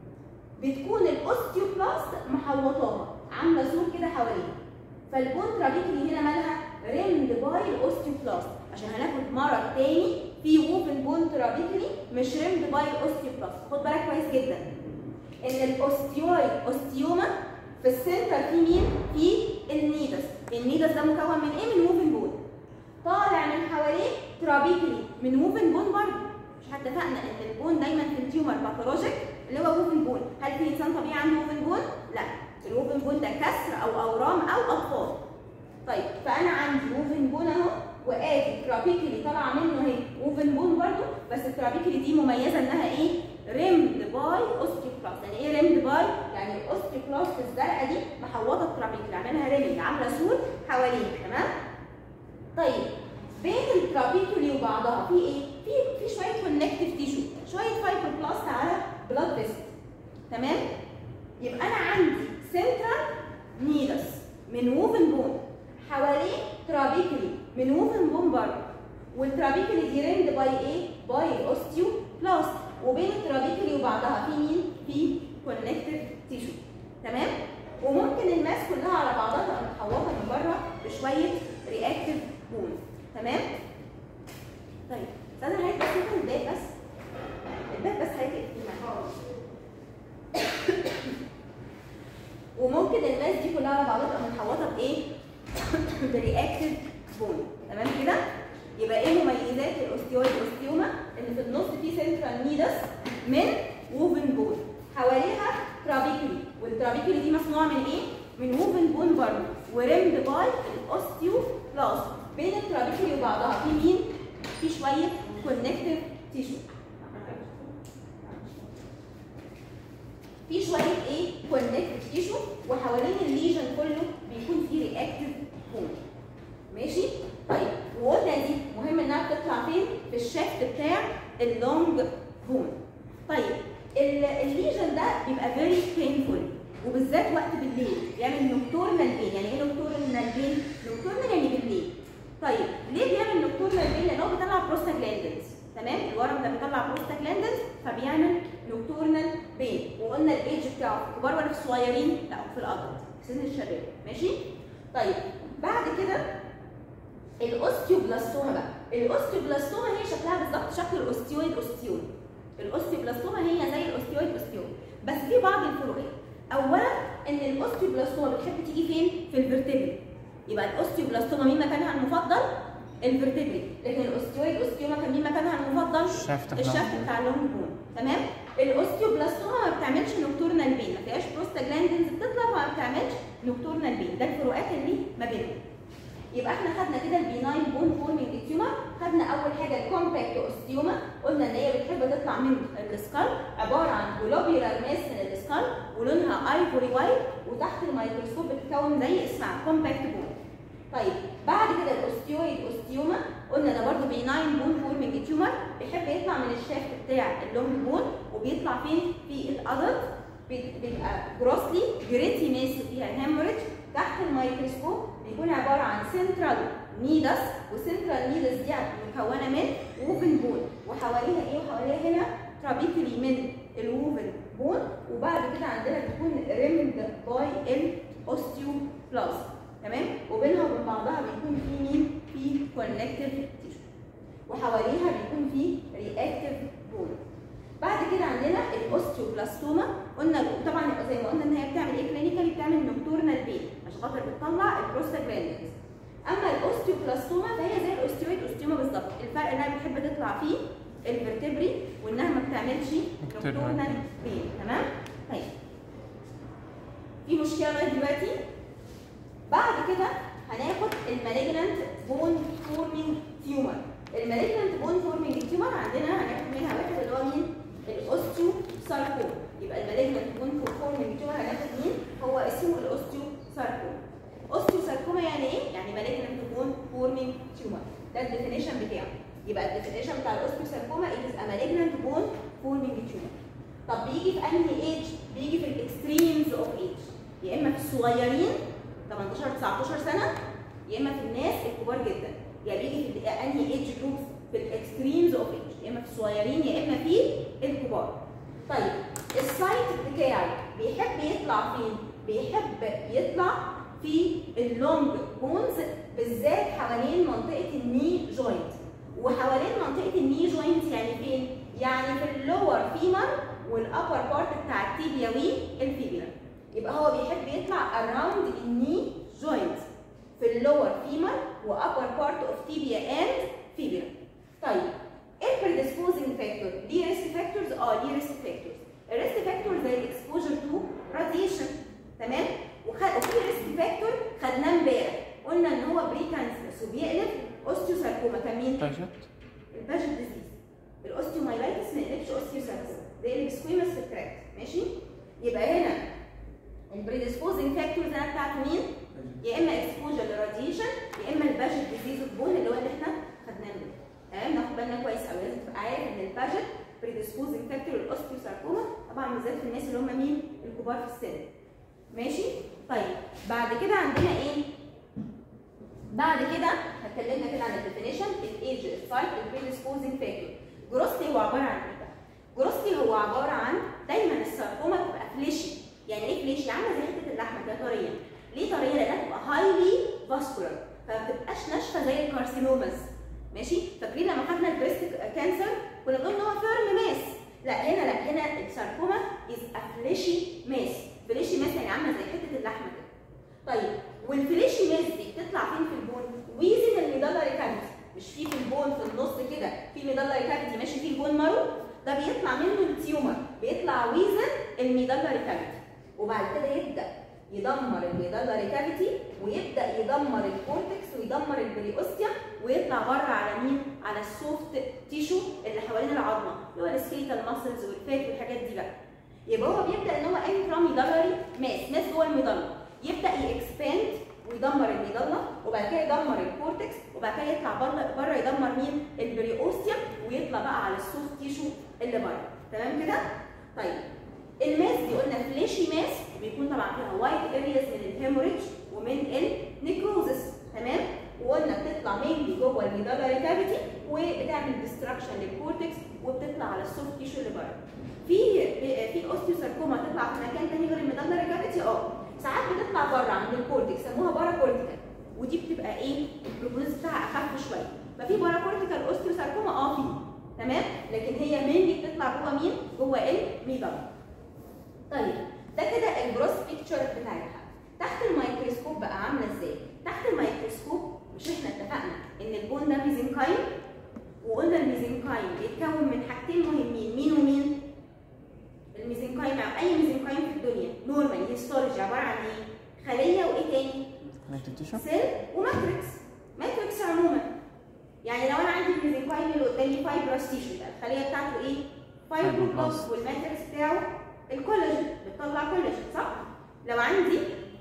بتكون الاوستيوبلاست محوطاها، عامله سور كده حواليها. فالبون ترابيكولي هنا مالها؟ ريمد باي الاوستيوبلاست. عشان هناخد مرض تاني في ووفن بون ترابيكولي مش ريمد باي الاوستيوبلاست. خد بالك كويس جدا ان الاوستيويد اوستيوما في السنتر في مين؟ في النيدس. النيدس ده مكون من ايه؟ من ووفن بون. طالع من حواليه ترابيكولي من ووفن بون برضه. مش اتفقنا ان البون دايما في التيومر باثولوجيك اللي هو ووفن بون. هل في انسان طبيعي عنده ووفن بون؟ لا. الووفن بون ده كسر او اورام او اطفال. طيب فانا عندي ووفن بون اهو، وادي ترابيكولي طالعه منه اهي ووفن بون برضه، بس الترابيكولي دي مميزه انها ايه؟ ريمد باي اوستيوبلاست. يعني ايه ريمد باي؟ يعني الاوستيوبلاست الزرقاء دي محوطه الترابيكولي، عاملها ريمد، عامله سور حواليها، تمام؟ طيب بين الترابيكولي وبعضها في ايه؟ في في شويه كونكتيف تيشو، شويه فايبروبلاست على بلاد فيسل، تمام؟ يبقى انا عندي سنترال نيدس من ووفن بون، حواليه ترابيكولي من ووفن بون برضه، والترابيكولي دي ريمد باي ايه؟ باي الاوستيوبلاست. وبين الترابيكولي وبعضها في مين؟ في كونكتيف تيشو، تمام؟ وممكن الماس كلها على بعضها تبقى متحوطه من بره بشويه رياكتيف بون، تمام؟ طيب استاذ هاي بس ممكن الباب بس الباب بس هيقفل معاك. وممكن الماس دي كلها على بعضها تبقى متحوطه بايه؟ برياكتيف بون، تمام كده؟ يبقى ايه مميزات الاوستيويد اوستيوما؟ ان في النص في سنترال نيدس من ووفن بون، حواليها ترابيكولي، والترابيكولي دي مصنوعه من ايه؟ من ووفن بون برضه، وريمد باي الاوستيوبلاست. بين الترابيكولي وبعضها في مين؟ في شويه كونكتيف تيشو. في شويه ايه؟ كونكتيف تيشو، وحوالين الليجن كله بيكون في رياكتيف بون. ماشي؟ طيب وقلنا دي مهم انها بتطلع فين؟ في الشافت بتاع اللونج بون. طيب الليجن ده بيبقى فيري بينفول، وبالذات وقت بالليل، بيعمل نوكتورنال بين. يعني ايه نوكتورنال بين؟ نوكتورنال يعني بالليل. طيب ليه بيعمل نوكتورنال بين؟ لان هو بيطلع بروستاجلاندنز، تمام؟ الورم ده بيطلع بروستاجلاندنز فبيعمل نوكتورنال بين. وقلنا الايدج بتاعه في الكبار ولا في الصغيرين؟ لا في الادلت، في سن الشباب، ماشي؟ طيب بعد كده الاوستيوبلاستوما بقى. الاوستيوبلاستوما هي شكلها بالظبط شكل الاوستيويد اوستيوم. الاوستيوبلاستوما هي زي الاوستيويد اوستيوم، بس في بعض الفروقات. اولا ان الاوستيوبلاستوما بتحب تيجي فين؟ في الفرتبري. يبقى الاوستيوبلاستوما مين مكانها المفضل؟ الفرتبري. لكن الاوستيويد اوستيوما كان مين مكانها المفضل؟ الشافت الشافت بتاع اللونج بون، تمام؟ الاوستيوبلاستوما ما بتعملش نوكتورنال بين، ما فيهاش بروستاجلاندنز بتطلع، فما بتعملش نوكتورنال بين. ده الفروقات اللي ما بينهم. يبقى احنا خدنا كده البيناين بون فورمينج تيومر. خدنا اول حاجه الكومباكت اوستيوما، قلنا ان هي بتحب تطلع من السكال، عباره عن جلوبيولار ماس من السكال ولونها ايفوري وايت، وتحت الميكروسكوب بتتكون زي اسمها كومباكت بون. طيب بعد كده الاوستيويد اوستيوما، قلنا ده برده بيناين بون فورمينج تيومر، بيحب يطلع من الشافت بتاع اللونج بون، وبيطلع فين؟ في الادلت بيبقى جروسلي جريتي ماس فيها هيموريدج. تحت الميكروسكوب بيكون عباره عن سنترال نيدس، والسنترال نيدس دي مكونه من ووفن بون، وحواليها ايه؟ وحواليها هنا ترابيكلي من الووفن بون، وبعد كده عندنا بتكون ريمد باي الاوستيوبلاست، تمام؟ وبينها وبين بعضها بيكون في مين؟ في كونكتيف تيشو، وحواليها بيكون في رياكتيف بون. بعد كده عندنا الاوستيوبلاستوما، قلنا طبعا زي ما قلنا ان هي بتعمل ايه كلينيكالي؟ بتعمل نوكتورنال بين عشان خاطر بتطلع البروستاجلاندينز. اما الاوستيوبلاستوما فهي زي الاوستيويد اوستيوما بالظبط، الفرق انها بتحب تطلع فيه الفرتبري وانها ما بتعملش نوكتورنال بين، تمام؟ طيب في مشكله لغايه دلوقتي؟ بعد كده هناخد المالجنانت بون فورمينج تيومر. المالجنانت بون فورمينج تيومر عندنا هناخد منها واحد اللي هو مين؟ الاوستيوساركوما. يبقى المالجنانت بون فورمينج تيومر هناخد مين؟ هو اسمه الاوستيوساركوما. اوستيوساركوما يعني ايه؟ يعني مالجنانت بون فورمينج تيومر، ده الديفينيشن بتاعه. يبقى الديفينيشن بتاع الاوستيوساركوما it is a malignant bone forming tumor. طب بيجي في انهي ايج؟ بيجي في الاكستريمز اوف ايج، يا اما في الصغيرين تمنتاشر تسعتاشر سنه، يا اما في الناس الكبار جدا. يعني بيجي في انهي ايج جروب؟ في الاكستريمز اوف ايج، يا اما في الصغيرين يا اما في الكبار. طيب السايت بتاعه بيحب يطلع فين؟ بيحب يطلع في اللونج بونز، بالذات حوالين منطقه الني جوينت. وحوالين منطقه الني جوينت يعني فين؟ يعني في اللور فيمر والابر بارت بتاع التيبيا والفيبيلا. يبقى هو بيحب يطلع اراوند الني جوينت في اللور فيمر وابر بارت اوف تيبيا اند فيبيلا. طيب ايه البريدسبوزنج فاكتور؟ ليه ريسك فاكتورز؟ اه ليه ريسك فاكتورز. الريسك فاكتور زي الاكسبوجر تو راديشن، تمام؟ وفي ريسك فاكتور خدناه امبارح، قلنا ان هو بري كانسرس وبيقلب اوستيوساركوما. كان مين؟ باجت الباجت ديزيز. الاوستيومايلايتس ما يقلبش اوستيوساركوما، ده يقلب سكويمس في التراكت، ماشي؟ يبقى هنا البريدسبوزنج فاكتورز هنا بتاعته مين؟ يا اما اكسبوجر لراديشن يا اما الباجت ديزيز اوف بون اللي هو اللي احنا خدناه امبارح، تمام؟ ناخد بالنا كويس قوي، لازم تبقى عارف ان الباجت بريدسبوزنج فاكتور للاوستيوساركوما، طبعا بالذات في الناس اللي هم مين؟ الكبار في السن، ماشي؟ طيب بعد كده عندنا ايه؟ بعد كده اتكلمنا كده عن الديفينيشن، الايج، السايت، البريدسبوزنج فاكتور. جروستي هو عباره عن ايه بقى؟ جروستي هو عباره عن دايما الساركوما بتبقى فليشي. يعني ايه فليشي؟ عامله زي حته اللحمه كده طريه. ليه طريه؟ لانها بتبقى هايلي فاسكولار، فما بتبقاش ناشفه زي الكارسينوماز، ماشي؟ فاكرين لما خدنا البريست كانسر كنا بنقول ان هو فيرم ماس. لا هنا لا، هنا الساركوما از ا فليشي ماس. فليشي ماس يعني عامله زي حته اللحمه كده. طيب والفليشي ماس دي بتطلع فين في البون؟ ويزن الميدالاري كافيتي. مش في في البون في النص كده في ميدالاري كافيتي ماشي فيه البون مارو، ده بيطلع منه التيومر، بيطلع ويزن الميدالاري كافيتي، وبعد كده يبدا يدمر الميدالاري كافيتي ويبدا يدمر الكورتكس ويدمر البريوستيا ويطلع بره على مين؟ على السوفت تيشو اللي حوالين العظمه اللي هو السكيلتال ماسلز والفات والحاجات دي بقى. يبقى هو بيبدا ان هو انتراميدالاري ماس، ماس جوه الميدالا، يبدا يكسباند ويدمر الميدالا وبعد كده يدمر الكورتكس وبعد كده يطلع بره بره يدمر مين؟ البريوستيا ويطلع بقى على السوفت تيشو اللي بره، تمام كده؟ طيب الماس دي قلنا فليشي ماس بيكون طبعا فيها وايت ارياز من الهيموريدج ومن النيكروزس، تمام؟ وقلنا بتطلع مينلي جوه الميدالاري كافيتي وبتعمل ديستراكشن للكورتكس وبتطلع على السوفت تيشو اللي بره. في في اوستيوساركوما تطلع في مكان تاني غير الميدالاري كافيتي، اه ساعات بتطلع بره عند الكورتكس يسموها بارا كورتيكال، ودي بتبقى ايه؟ البروجنوز بتاعها اخف شويه. ففي بارا كورتيكال اوستيوساركوما اه في، تمام؟ لكن هي مينلي بتطلع جوه مين؟ جوه الميدالا. طيب ده كده الجروس بيكتشر بتاعتها. تحت الميكروسكوب بقى عامله ازاي؟ تحت الميكروسكوب مش احنا اتفقنا ان البون ده ميزنكايم، وقلنا الميزنكايم بيتكون من حاجتين مهمين، مين ومين؟ الميزنكايم او اي ميزنكايم في الدنيا نورمال هيستولوجي عباره عن ايه؟ خليه وايه تاني؟ سيل وماتريكس. ماتريكس عموما يعني لو انا عندي الميزنكايم اللي قدامي فايبرس تيشو، يبقى الخليه بتاعته ايه؟ فايبروبلاست، والماتريكس بتاعه الكولاجين، بتطلع كولاجين، صح؟ لو عندي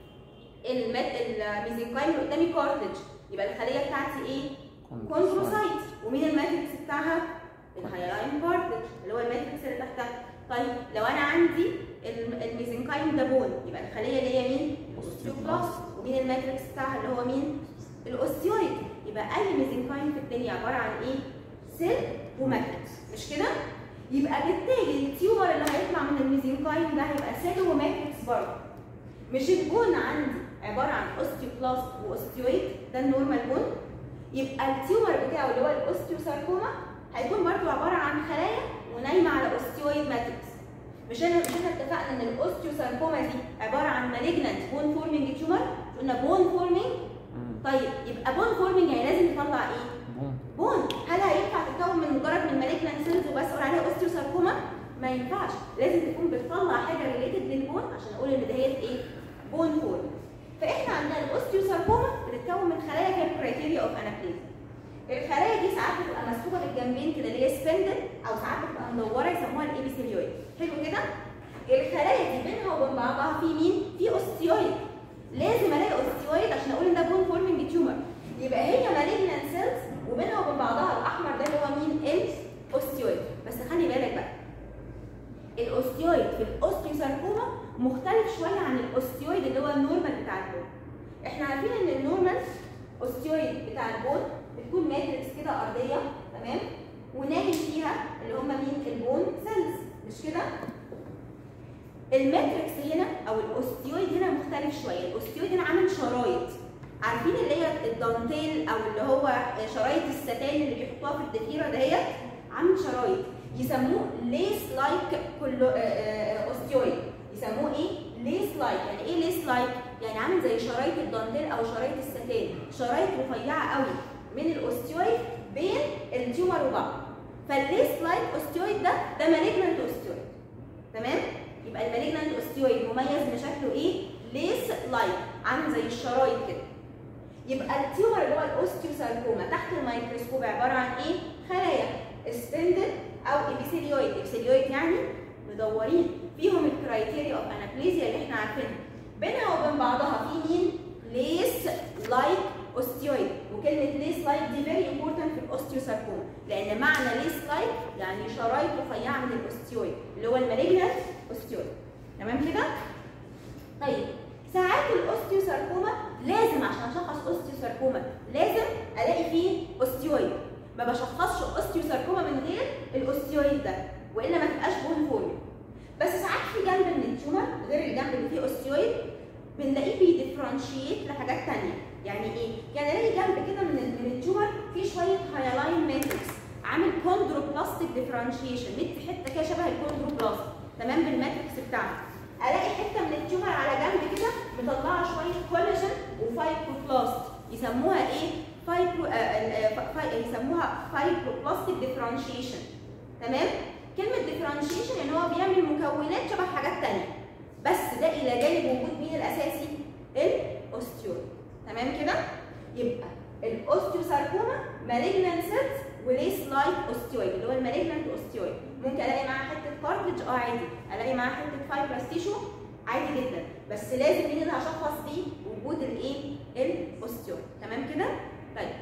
الميزنكايم اللي قدامي كارتلج يبقى الخليه بتاعتي ايه؟ كوندروسايت. ومين الماتريكس بتاعها؟ الهايلاين كارتلج اللي هو الماتريكس اللي تحتها. طيب لو انا عندي الميزنكايم ده بون، يبقى الخليه اللي هي مين؟ اوستيوبلاست. ومين الماتريكس بتاعها اللي هو مين؟ الاوستيويد. يبقى اي ميزنكايم في الدنيا عباره عن ايه؟ سيل وماتريكس، مش كده؟ يبقى بالتالي التيومر اللي هيطلع من الميزنكايم ده هيبقى سيل وماتريكس برضه. مش البون عندي عباره عن اوستيوبلاست واوستيويد، ده النورمال بون. يبقى التيومر بتاعه اللي هو الاوستيوساركوما هيكون برضه عباره عن خلايا ونايمه على اوستيويد ماتريكس. مش انا مش احنا اتفقنا ان الاوستيوساركوما دي عباره عن مالجنانت بون فورمينج تيومر؟ قلنا بون فورمينج. طيب يبقى بون فورمينج يعني لازم يطلع ايه؟ بون. هل هينفع تتكون من مجرد من مالجنانت سيلز وبس اقول عليها اوستيوساركوما؟ ما ينفعش، لازم تكون بتطلع حاجه ريليتد للبون عشان اقول ان دهيت ايه؟ بون فورمينج. فاحنا عندنا الاوستيوساركوما بتتكون من خلايا كام كرايتيريا اوف انابليزيا. الخلايا دي ساعات بتبقى مسحوبه بالجنبين كده اللي هي سبندل، او ساعات بتبقى مدوره يسموها الابيثيليويد. حلو كده؟ الخلايا دي بينها وبين بعضها في مين؟ في اوستيويد. لازم الاقي اوستيويد عشان اقول ان ده بون فورمينج تيومر. يبقى هي مالجنانت سيلز وبينها وبين بعضها الاحمر ده اللي هو مين؟ الاوستيويد. بس خلي بالك بقى، الاوستيويد في الاوستيوساركوما مختلف شويه عن الاوستيويد اللي هو النورمال بتاع البون. احنا عارفين ان النورمال اوستيويد بتاع البون بتكون ماتريكس كده ارضيه، تمام؟ ونايم فيها اللي هم مين؟ البون سيلز، مش كده؟ الماتريكس هنا او الاوستيويد هنا مختلف شويه. الاوستيويد هنا عامل شرايط، عارفين اللي هي الدانتيل او اللي هو شرايط الستان اللي بيحطوها في الضفيره دهيت؟ عامل شرايط يسموه ليس لايك كله اوستيويد. يسموه ايه؟ ليس لايك. يعني ايه ليس لايك؟ يعني عامل زي شرايط الدانتيل او شرايط الستان، شرايط رفيعه قوي من الاوستيويد بين التيومر وبعض. فالليس لايك اوستيويد ده ده مالجنانت اوستيويد، تمام؟ يبقى المالجنانت اوستيويد مميز بشكله ايه؟ ليس لايك، عامل زي الشرايط كده. يبقى التيومر اللي هو الاوستيوساركوما تحت الميكروسكوب عباره عن ايه؟ خلايا سبندل او ابيثيليويد. ابيثيليويد يعني مدورين، فيهم الكرايتيريا اوف انابليزيا اللي احنا عارفينها. بينها وبين بعضها في مين؟ ليس لايك اوستيويد. وكلمه ليس لايك دي فيري امبورتنت في الاوستيوساركوما، لان معنى ليس لايك يعني شرايط رفيعه من الاوستيويد اللي هو المالجنانت اوستيويد، تمام كده؟ طيب ساعات الاوستيوساركوما لازم عشان اشخص اوستيوساركوما لازم الاقي فيه اوستيويد. ما بشخصش اوستيوساركوما من غير الاوستيويد ده، والا ما تبقاش بون فورمينج. بس ساعات في جنب من التيومر غير الجنب اللي فيه اوستيويد بنلاقيه بيديفرنشيت لحاجات ثانيه. يعني ايه؟ يعني الاقي جنب كده من من التيومر فيه شويه هايلاين ماتريكس عامل كوندروبلاستيك ديفرنشيشن، مدي حته كده شبه الكوندروبلاست، تمام؟ بالماتريكس بتاعته. الاقي حته من التيومر على جنب كده مطلعه شويه كولاجين وفايبروبلاست، يسموها ايه؟ فايبرو آه آه فاي يسموها فايبروبلاستيك ديفرنشيشن، تمام؟ كلمه ديفرنشيشن يعني هو بيعمل مكونات شبه حاجات ثانيه، بس ده الى جانب وجود مين الاساسي؟ الاوستيويد، تمام كده؟ يبقى الاوستيوساركوما مالجنانت سيلز وليس لايك اوستيويد اللي هو المالجنانت اوستيويد. ممكن الاقي معاها حته كارتلج اه عادي، الاقي معاها حته فايبرس تيشو عادي جدا، بس لازم مين اللي هشخص بيه؟ وجود الايه؟ الاوستيويد، تمام كده؟ طيب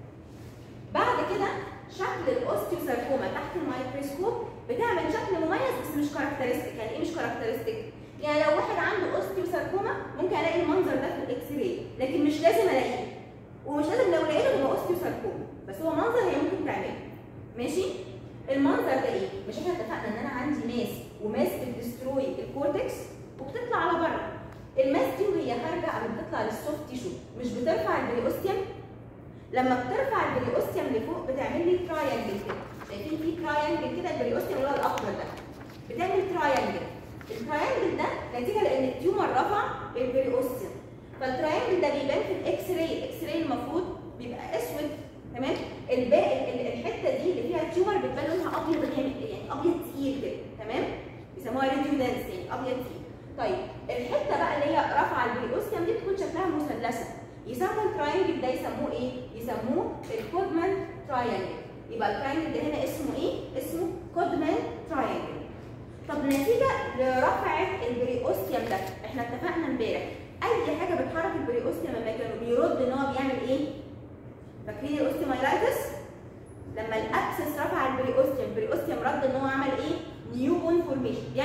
بعد كده شكل الاوستيوساركوما تحت الميكروسكوب بتعمل شكل مميز بس مش كاركترستيك. يعني ايه مش كاركترستيك؟ يعني لو واحد عنده اوستيوساركوما ممكن الاقي المنظر ده في الاكس راي، لكن مش لازم الاقيه، ومش لازم لو لقيته يبقى اوستيوساركوما، بس هو منظر هي ممكن تعمله، ماشي؟ المنظر ده ايه؟ مش احنا اتفقنا ان انا عندي ماس وماس بتدستروي الكورتكس وبتطلع على بره. الماس دي وهي خارجه قبل بتطلع للسوفت تيشو مش بترفع البريوستيوم؟ لما بترفع البريوستيوم لفوق بتعمل لي تراينجل كده، شايفين في تراينجل كده البريوستيوم اللي هو الاخضر ده بتعمل تراينجل. التراينجل ده نتيجه لان التيومر رفع البريوستيوم، فالتراينجل ده بيبان في الاكس راي. الاكس راي المفروض بيبقى اسود، تمام؟ الباقي الحته دي اللي فيها التيومر بتبان لونها ابيض غامق، يعني ابيض تقيل كده، تمام؟ بيسموها راديو دانس، يعني ابيض تقيل. طيب الحته بقى اللي هي رافعه البريوستيوم دي بتكون شكلها مثلثه، يسموا التراينجل ده يسموه ايه؟ يسموه الكودمان تراينجل. يبقى التراينجل ده هنا اسمه ايه؟ اسمه كودمان تراينجل. طب نتيجه لرفعه البريوستيوم ده احنا اتفقنا امبارح اي حاجه بتحرك البريوستيوم لما كانوا بيرد ان هو بيعمل ايه؟ فاكرين الاوستيومايلايتس؟ لما الابسس رفع البريوستيوم، البريوستيوم رد ان هو عمل ايه؟ نيو بون فورميشن،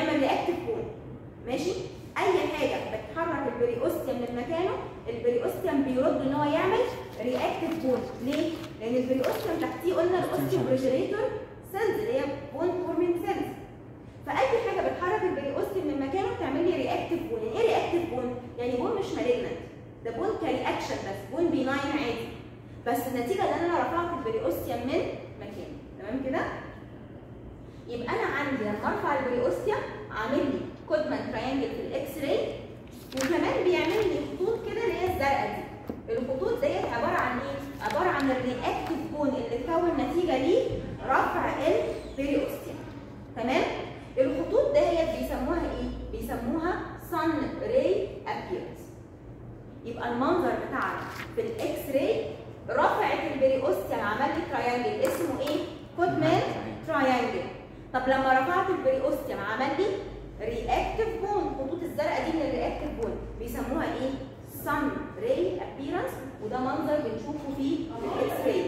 بيرد ان هو يعمل رياكتيف بون. ليه؟ لان البريوستيوم تحتيه قلنا الاوستيوبروجينيتور سيلز اللي هي بون فورمينج سيلز. فاي حاجه بتحرك البريوستيوم من مكانه بتعمل لي رياكتيف بون. يعني ايه رياكتيف بون؟ يعني بون مش مالجنت، ده بون كرياكشن بس، بون بيناين عادي، بس النتيجه ان انا رفعت البريوستيوم من مكانه. تمام كده؟ يبقى انا عندي لما ارفع البريوستيوم عامل لي كودمان تراينجل في الاكس راي، وكمان بيعمل لي خطوط كده اللي هي الزرقاء دي. الخطوط ديت عباره عن ايه؟ عباره عن الرياكتيف بون اللي اتكون نتيجه ليه رفع البريوستيوم. تمام؟ الخطوط ديت بيسموها ايه؟ بيسموها sun ray appearance. يبقى المنظر بتاعنا في الاكس راي رفعت البريوستيوم عمل لي تراينجل اسمه ايه؟ كودمان تراينجل. طب لما رفعت البريوستيوم عمل لي رياكتيف بون، الخطوط الزرقاء دي من الرياكتيف بون بيسموها ايه؟ sun ray appearance، وده منظر بنشوفه في الاكس راي.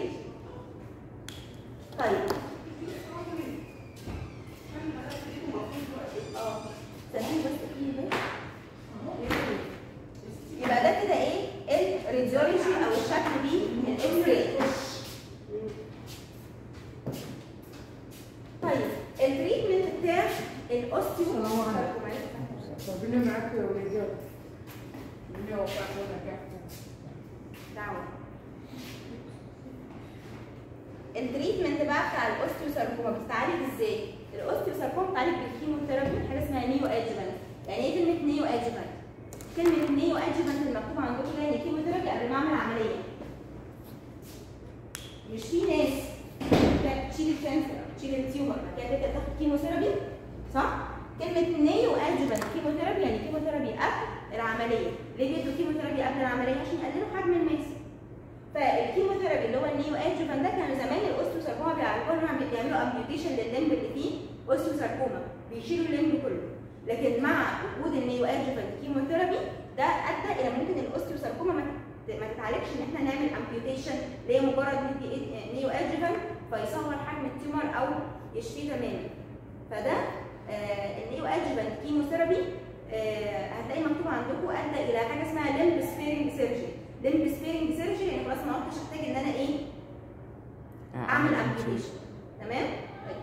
طيب اه ثانية بس ايه يبقى ده كده ايه؟ الراديولوجي او الشكل بيه الاكس راي. طيب التريتمنت بتاع الاوستيو ربنا معاك يا ولاد. ربنا يوفقك ونجاحك. دعوة. التريتمنت بقى بتاع الاوستيوساركوما بتتعالج ازاي؟ الاوستيوساركوما بتتعالج بالكيموثيرابي، حاجه اسمها نيو ادجمنت. يعني ايه كلمه نيو ادجمنت؟ كلمه نيو ادجمنت المكتوبه عندكم ده يعني كيموثيرابي قبل ما اعمل عمليه. مش في ناس تشيل الكانسر تشيل التيومر بعد كده تبدا تاخد كيموثيرابي، صح؟ كلمه نيو ادجمنت كيموثيرابي يعني كيموثيرابي قبل العمليه. ليه بيدوا كيموثيرابي قبل العمليه؟ عشان يقللوا حجم الماس. فالكيموثيرابي اللي هو النيو ادجوفان ده كانوا زمان الاوستيوساركوما بيعالجوها بيعملوا امبيوتيشن لللمب اللي فيه اوستيوساركوما، بيشيلوا اللمب كله. لكن مع وجود النيو ادجوفان كيموثيرابي ده ادى الى ممكن الاوستيوساركوما ما ما تتعالجش ان احنا نعمل امبيوتيشن اللي هي مجرد نيو ادجوفان فيصغر حجم التيومر او يشفيه تماما. فده آه النيو ادجوفان كيموثيرابي آه هتلاقي مكتوب عندكم ادى الى حاجه اسمها لمب سبيرنج سيرجري. لمب سبيرنج سيرجري يعني خلاص ما عدتش احتاج ان انا ايه؟ اعمل امبيوتيشن. تمام؟ طيب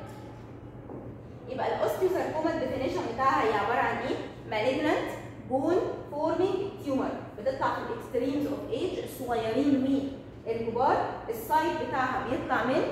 يبقى الاوستيوساركوما الديفينيشن بتاعها هي عباره عن ايه؟ مالجنت بون فورمينج تيومر بتطلع في الاكستريمز اوف ايج، الصغيرين والكبار. السايد بتاعها بيطلع من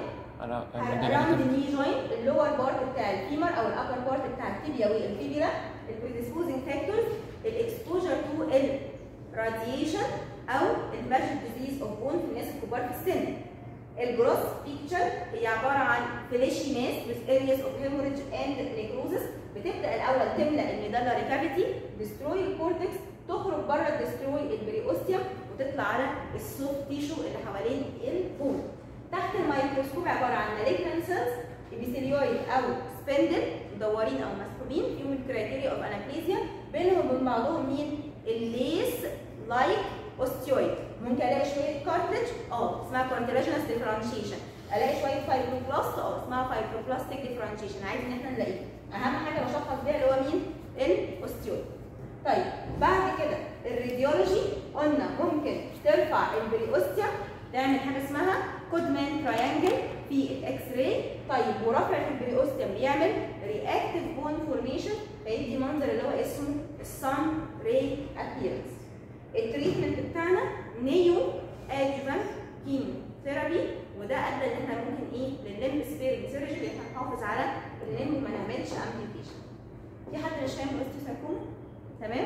اراوند الني جوينت، اللور بارت بتاع الفيمر او الابر بارت بتاع التيبيا والفيبيلا. البريديسبوزنج فاكتورز الاكسبوجر تو الراديشن او الباجيك ديزيز اوف بون في الناس الكبار في السن. الجروس بيكتشر هي عباره عن فليشي ماس with areas of hemorrhage and necrosis. بتبدا الاول تملا الميدالاري كافيتي، ديستروي الكورتكس، تخرج بره ديستروي البريوستيوم وتطلع على السوفت تيشو اللي حوالين البون. تحت الميكروسكوب عباره عن مالجنان سيلز ابيثيليويد او سبندل مدورين او مسحوبين فيهم الكرايتيريا اوف انابليزيا. بينهم وبين بعضهم مين؟ الليس لايك اوستيويد. ممكن الاقي شويه كارتلج اه اسمها كارتلاجينس ديفرنشيشن، الاقي شويه فايبروبلاست اه اسمها فايبروبلاستيك ديفرنشيشن. عايز ان احنا نلاقيه. اهم حاجه بشخص بيها اللي هو مين؟ الاوستيويد. طيب بعد كده الراديولوجي قلنا ممكن ترفع البريوستيوم تعمل حاجه اسمها كودمان تراينجل في الاكس راي. طيب ورفع البريوستيوم بيعمل رياكتيف بون فورميشن فيدي منظر اللي هو اسمه السان راي ابيرنس. التريتمنت بتاعنا نيو ادجوفانت كيموثيرابي، وده ادى ان احنا ممكن ايه؟ لللمب سبيرنج سيرجري اللي احنا نحافظ على اللمب وما نعملش امبيوتيشن. في حد مش فاهم الاوستيوساركوما؟ تمام؟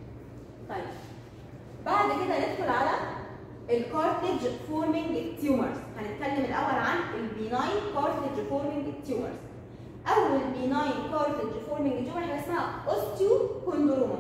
طيب بعد كده ندخل على الكارتلج فورمينج تيومرز. هنتكلم الاول عن البيناين كارتلج فورمينج تيومرز. اول بيناين كارتلج فورمينج تيومر حاجه اسمها اوستيوكوندروما.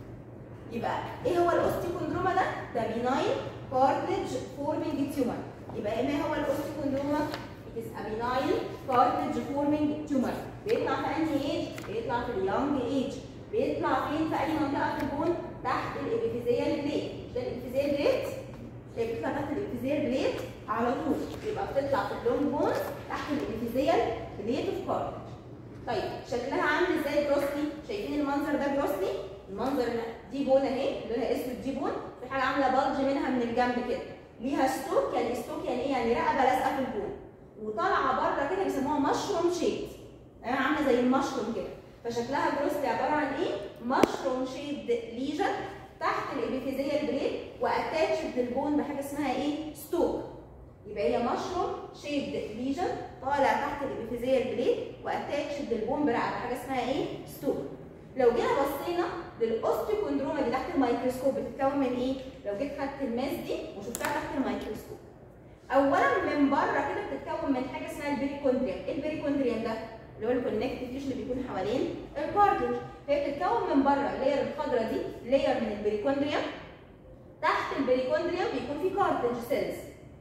يبقى ايه هو الاوستيوكوندروما ده؟ ده بيناين كارتلج فورمينج تيومر. يبقى ما هو الاوستيوكوندروما؟ It is a benign cartilage forming tumor. بيطلع في انهي ايج؟ بيطلع في اليونج ايج. بيطلع فين؟ في اي منطقه في البون؟ تحت الابيفيزيال بليت. ده الابيفيزيال بليت اللي بتطلع تحت الابيفيزيال بليت على طول. يبقى بتطلع في اللونج بون تحت الابيفيزيال بليت اوف كارتلج. طيب شكلها عامل ازاي جروسلي؟ شايفين المنظر ده جروسلي؟ المنظر دي بون اهي لونها اسود، دي بون في حاجه عامله بلج منها من الجنب كده، ليها ستوك. يعني ستوك يعني ايه؟ يعني رقبه لازقه في البون وطالعه بره كده، بيسموها مشروم شيد، يعني عامله زي المشروم كده. فشكلها جروسلي عباره عن ايه؟ مشروم شيد ليجن تحت الابيفيزيال بليد واتاتشد للبون بحاجه اسمها ايه؟ ستوك. يبقى هي مشروم شيد ليجن طالع تحت الابيفيزيال بليد واتاتشد للبون برقبه بحاجه اسمها ايه؟ ستوك. لو جينا بصينا للاوستيوكوندروما دي تحت الميكروسكوب بتتكون من ايه؟ لو جيت خدت الماس دي وشفتها تحت الميكروسكوب، اولا من بره كده بتتكون من حاجه اسمها البريكوندريوم. ايه البريكوندريوم ده؟ اللي هو الكونكتيف تيشو اللي بيكون حوالين الكارتلج. هي بتتكون من بره اللاير الخضراء دي لاير من البريكوندريوم، تحت البريكوندريوم بيكون في كارتلج سيلز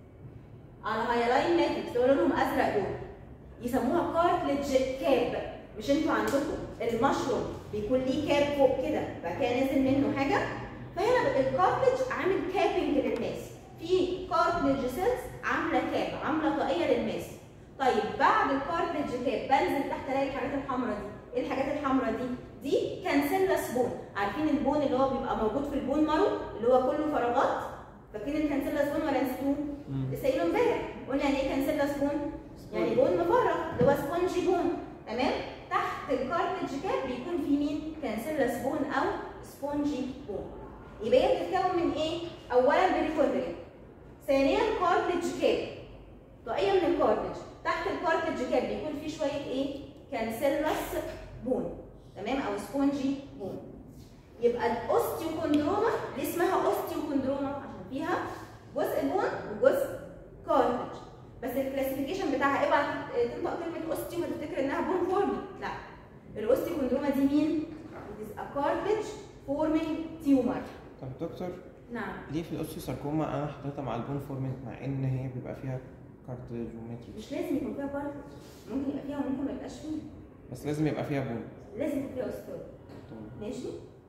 على هايلاين ماتريكس اللي لونهم ازرق دول، يسموها كارتلج كاب. مش انتوا عندكم المشروم بيكون ليه كاب فوق كده بعد كده نازل منه حاجه؟ فهنا الكارتلج عامل كابنج للماس، في كارتلج سيلز عامله كاب، عامله طاقيه للماس. طيب بعد الكارتلج كاب بنزل تحت الاقي الحاجات الحمراء دي. ايه الحاجات الحمراء دي؟ دي كانسيلاس بون. عارفين البون اللي هو بيبقى موجود في البون مارو اللي هو كله فراغات؟ فاكرين الكانسيلاس بون ولا نسيتوه؟ لسه قايله امبارح. قلنا يعني ايه كانسيلاس بون؟ يعني بون مفرغ اللي هو سبونجي بون. تمام؟ تحت الكارتلج كاب بيكون في مين؟ كانسيلاس بون او سبونجي بون. يبقى هي بتتكون من ايه؟ اولا بريكوندريوم، ثانيا كارتلج كاب طاقيه من الكارتلج، تحت الكارتلج كاب بيكون في شويه ايه؟ كانسيلاس بون. تمام؟ او سبونجي بون. يبقى الاوستيوكوندروما اللي اسمها اوستيوكوندروما عشان فيها جزء بون وجزء كارتلج. بس الكلاسيفيكيشن بتاعها اوعى تنطق كلمه اوستيو وتفتكر انها بون فورمينج، لا. الاوستيوكوندروما دي مين؟ It is a cartilage forming tumor. طب دكتور، نعم. ليه في الاوستيوساركوما انا حطيتها مع البون فورمينج مع ان هي بيبقى فيها كارتلج وماتريكس؟ مش لازم يكون فيها كارتلج، ممكن يبقى فيها وممكن ما يبقاش فيها. بس لازم يبقى فيها بون. لازم يبقى فيها اوستيو. ماشي؟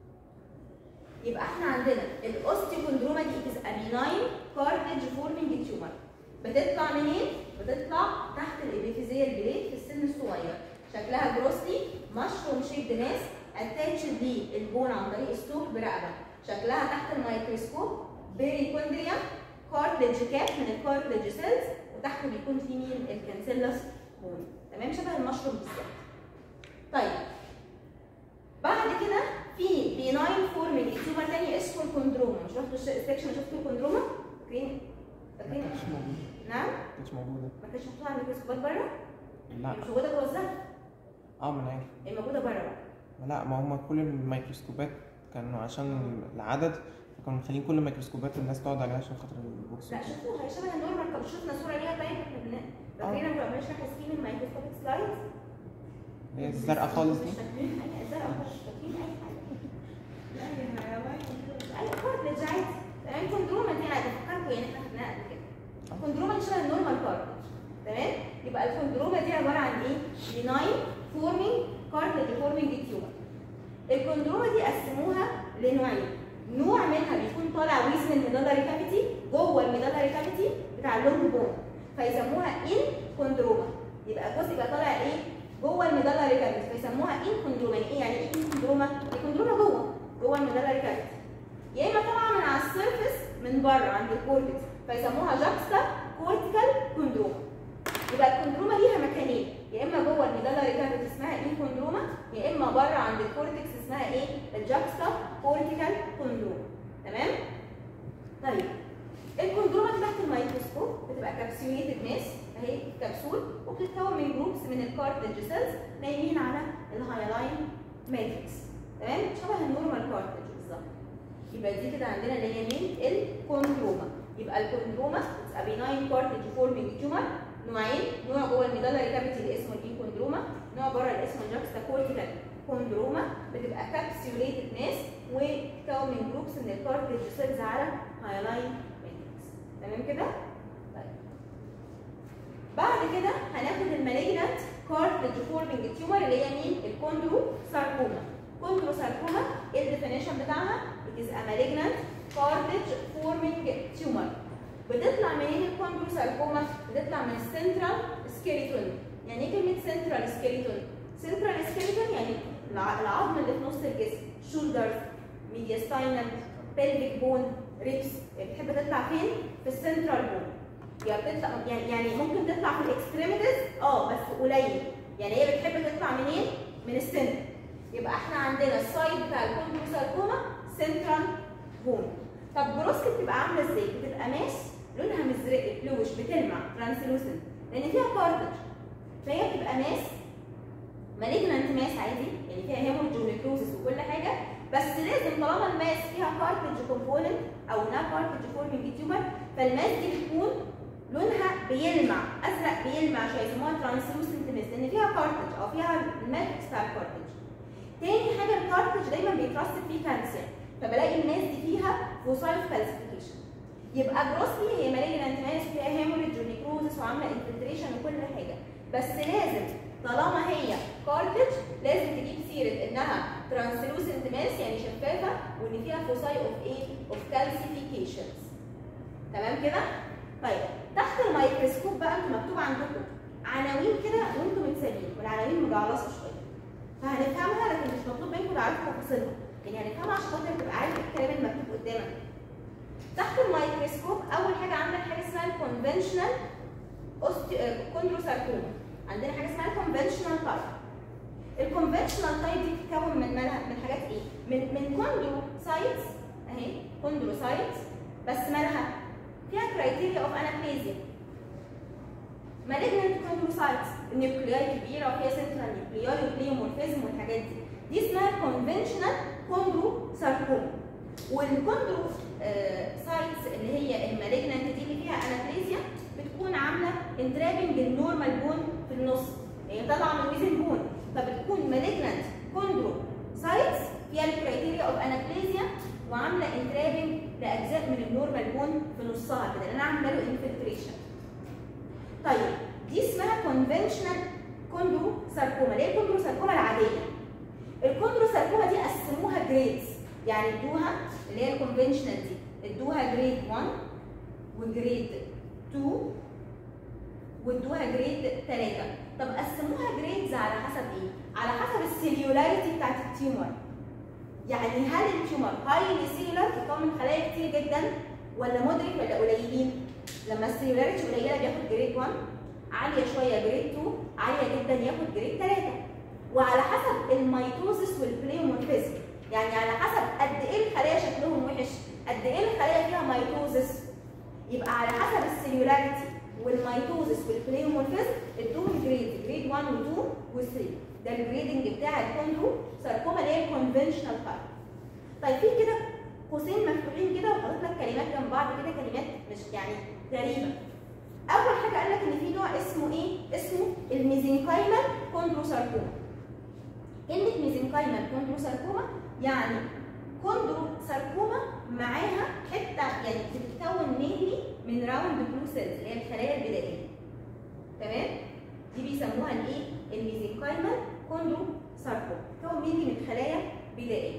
يبقى احنا عندنا الاوستيوكوندروما دي is a benign cartilage forming tumor. بتطلع منين؟ بتطلع تحت الابيفيزيال بليد في السن الصغير. شكلها جروسلي مشروم شيب ماس اتاتشد للبون عن طريق ستوك برقبه. شكلها تحت الميكروسكوب بريكوندريوم كارتلج كاب من الكارتلج سيلز، وتحت بيكون في مين؟ الكانسيلاس بون. تمام؟ شبه المشروم بالظبط. طيب بعد كده في بيناين فورمينج تيومر تاني اسمه الكوندروما. مش رحتوا السكشن شفتوا الكوندروما؟ فاكرين؟ فاكرين؟ ما كانتش موجوده. نعم؟ ما كانتش موجوده. ما كانتش محطوطه على الميكروسكوبات بره؟ لا. مش موجوده جوه الزرع؟ اه ما انا عارف. هي موجوده بره بقى. لا، ما هم كل الميكروسكوبات كانوا عشان العدد فكانوا مخلين كل الميكروسكوبات الناس تقعد عليها عشان خاطر البوكس. لا شفتوها، هي شبه النورمال. طب شفنا صوره ليها؟ طيب احنا بنلاقي فاكرين لما كنا بنشرح سكيم الميكروسكوبيك سلايدز؟ هي الزرقاء خالص دي؟ مش فاكرين اي الزرقاء خالص، مش فاكرين اي حاجه. لا يا حيوان اي كارتلج عادي. تمام؟ كوندروما دي عادي فكركم يعني احنا خدناها قبل كده. الكوندروما دي شبه النورمال كارتلج. تمام؟ يبقى الكوندروما دي عباره عن ايه؟ بيناين فورمينج كارتلج فورمينج تيومر. الكوندروما دي قسموها لنوعين. نوع منها بيكون طالع ويز من الميدالاري كافيتي جوه الميدالاري كافيتي بتاع اللونج بون، فيسموها ان كوندروما. يبقى الجزء يبقى طالع ايه؟ جوه الميدالاري كافيتي، فيسموها ان كوندروما. يعني ايه؟ يعني ايه ان كوندروما؟ الكوندروما جوه جوه الميدالاري كافيتي. يا اما طالعه من على السيرفيس من بره عند الكورتكس، فيسموها جاكستا كورتيكال كوندروما. يبقى الكوندروما ليها مكانين، يا اما جوه الميدالاري كافيتي اسمها ان كوندروما، يا اما بره عند الكورتكس اسمها ايه؟ الجاكستا كورتيكال كوندروما. تمام؟ طيب الكوندروما دي تحت الميكروسكوب بتبقى كابسيوليتد ماس اهي كبسول، وبتتكون من جروبس من الكارتلج سيلز نايمين على الهايلاين ماتريكس. تمام؟ شبه النورمال كارتلج بالظبط. يبقى دي كده عندنا اللي هي مين؟ الكوندروما. يبقى الكوندروما is a benign cartilage forming tumor. نوعين، نوع جوه الميدالاري كافيتي اللي اسمه الانكوندروما، نوع بره اللي اسمه الجاكستا كورتيكال كوندروما. بتبقى كابسيوليتد ماس وتتكون من جروبس من الكارتلج سيلز على هايلاين ماتريكس. تمام كده؟ طيب بعد كده هناخد المالجنانت كارتلج فورمينج تيومر اللي هي مين؟ الكوندرو ساركوما. كوندرو ساركوما ايه الديفينيشن بتاعها؟ It is a malignant cartilage forming tumor. بتطلع منين الكوندرو ساركوما؟ بتطلع من السنترال سكيلتون. يعني ايه كلمة سنترال سكيلتون؟ سنترال سكيلتون يعني العظم اللي في نص الجسم، شولدرز، ميدياستاينال، بيلفيك بون، ريبس بتحب تطلع فين؟ في السنترال بون. يعني بتطلع يعني يعني ممكن تطلع في الاكستريميتيز اه بس قليل، يعني هي بتحب تطلع منين؟ من السنتر. يبقى احنا عندنا السايد بتاع الكوندروساركوما سنترال بون. طب جروسكي بتبقى عامله ازاي؟ بتبقى ماس لونها مزرق بلوش بتلمع ترانسلوسنت لان فيها كارتج، فهي بتبقى ماس مالجنانت ماس عادي، يعني فيها هيموريدج ونيكروزس وكل حاجه، بس لازم طالما الماس فيها كارتج كومبوننت او نا كارتج فورمينج تيومر، فالماس دي بتكون لونها بيلمع ازرق بيلمع شويه، يسموها ترانسلوسنت ماس لان فيها كارتج او فيها الماتريكس بتاع الكارتج. تاني حاجه الكارتج دايما بيترسب فيه كالسيوم، فبلاقي الماس دي فيها فوسايل كالسيفيكيشن. يبقى جروسلي هي مالجنانت ماس فيها هيموريدج ونيكروزس وعامله انفلتريشن وكل حاجه، بس لازم طالما هي كارتج لازم تجيب سيره انها ترانسلوسنت ماس يعني شفافه وان فيها فوساي اوف ايه؟ اوف كالسيفيكيشنز. تمام كده؟ طيب تحت الميكروسكوب بقى انتوا مكتوب عندكم عناوين كده وانتم متسابين والعناوين مجعلصه شويه، فهنفهمها لكن مش مطلوب منكم تعرفوا تفاصيلها، يعني هنفهمها عشان خاطر تبقى عارف ايه الكلام المكتوب قدامك. تحت الميكروسكوب اول حاجه عندنا حاجه اسمها الكونفنشنال كوندروساركوما. عندنا حاجه اسمها الكونفنشنال تايب. الكونفنشنال تايب دي بتتكون من من حاجات ايه؟ من من كوندروسايتس اهي كوندروسايتس بس مالها؟ فيها كرايتيريا اوف انابليزيا. مالجنانت كوندروسايتس النيوكلياي كبيره وفيها سنترال نيوكلياي وبليومورفيزم والحاجات دي. دي اسمها كونفنشنال كوندروساركوما. والكوندرو سايتس اللي هي المالجنانت دي اللي فيها انابليزيا بتكون عامله انترابنج النورمال بون في النص، هي طالعه من ويزن بون، فبتكون مالجنانت كوندرو سايتس فيها الكرايتيريا اوف انابليزيا وعامله انترابنج لاجزاء من النورمال بون في نصها كده لان انا عامله له انفلتريشن. طيب دي اسمها كونفنشنال كوندرو ساركوما اللي هي الكوندرو ساركوما العاديه. الكوندرو ساركوما دي قسموها جريدز، يعني ادوها اللي هي الكونفنشنال دي ادوها جريد واحد وجريد اتنين وادوها جريد تلاتة. طب قسموها جريدز على حسب ايه؟ على حسب السيلولاريتي بتاعت التيومر. يعني هل التيومر هايلي سيلولار تتكون من خلايا كتير جدا ولا مودريت ولا قليلين؟ لما السيلولاريتي قليله بياخد جريد واحد، عاليه شويه جريد اتنين، عاليه جدا ياخد جريد تلاتة. وعلى حسب الميتوزس والبليومورفيزم، يعني على حسب قد ايه الخلايا شكلهم وحش، قد ايه الخلايا فيها ميتوزس، يبقى على حسب السيلولاريتي والميتوزس والبليومورفيزم ادوهم جريد، جريد واحد و2 و3. ده الجريدنج بتاع الكوندرو ساركوما اللي هي الكونفنشنال تايب. طيب في كده قوسين مفتوحين كده وحاطط لك كلمات جنب بعض كده، كلمات مش يعني غريبه. اول حاجه قال لك ان في نوع اسمه ايه؟ اسمه الميزنكايمال كوندرو ساركوما. كلمه ميزنكايمال كوندرو ساركوما يعني كوندرو ساركوما معاها حته يعني بتتكون مينلي من راوند بلو سيلز اللي هي الخلايا البدائيه. تمام؟ دي بيسموها الايه؟ الميزنكايمال كوندرو ساركوما، بتتكون مينلي من خلايا بدائيه.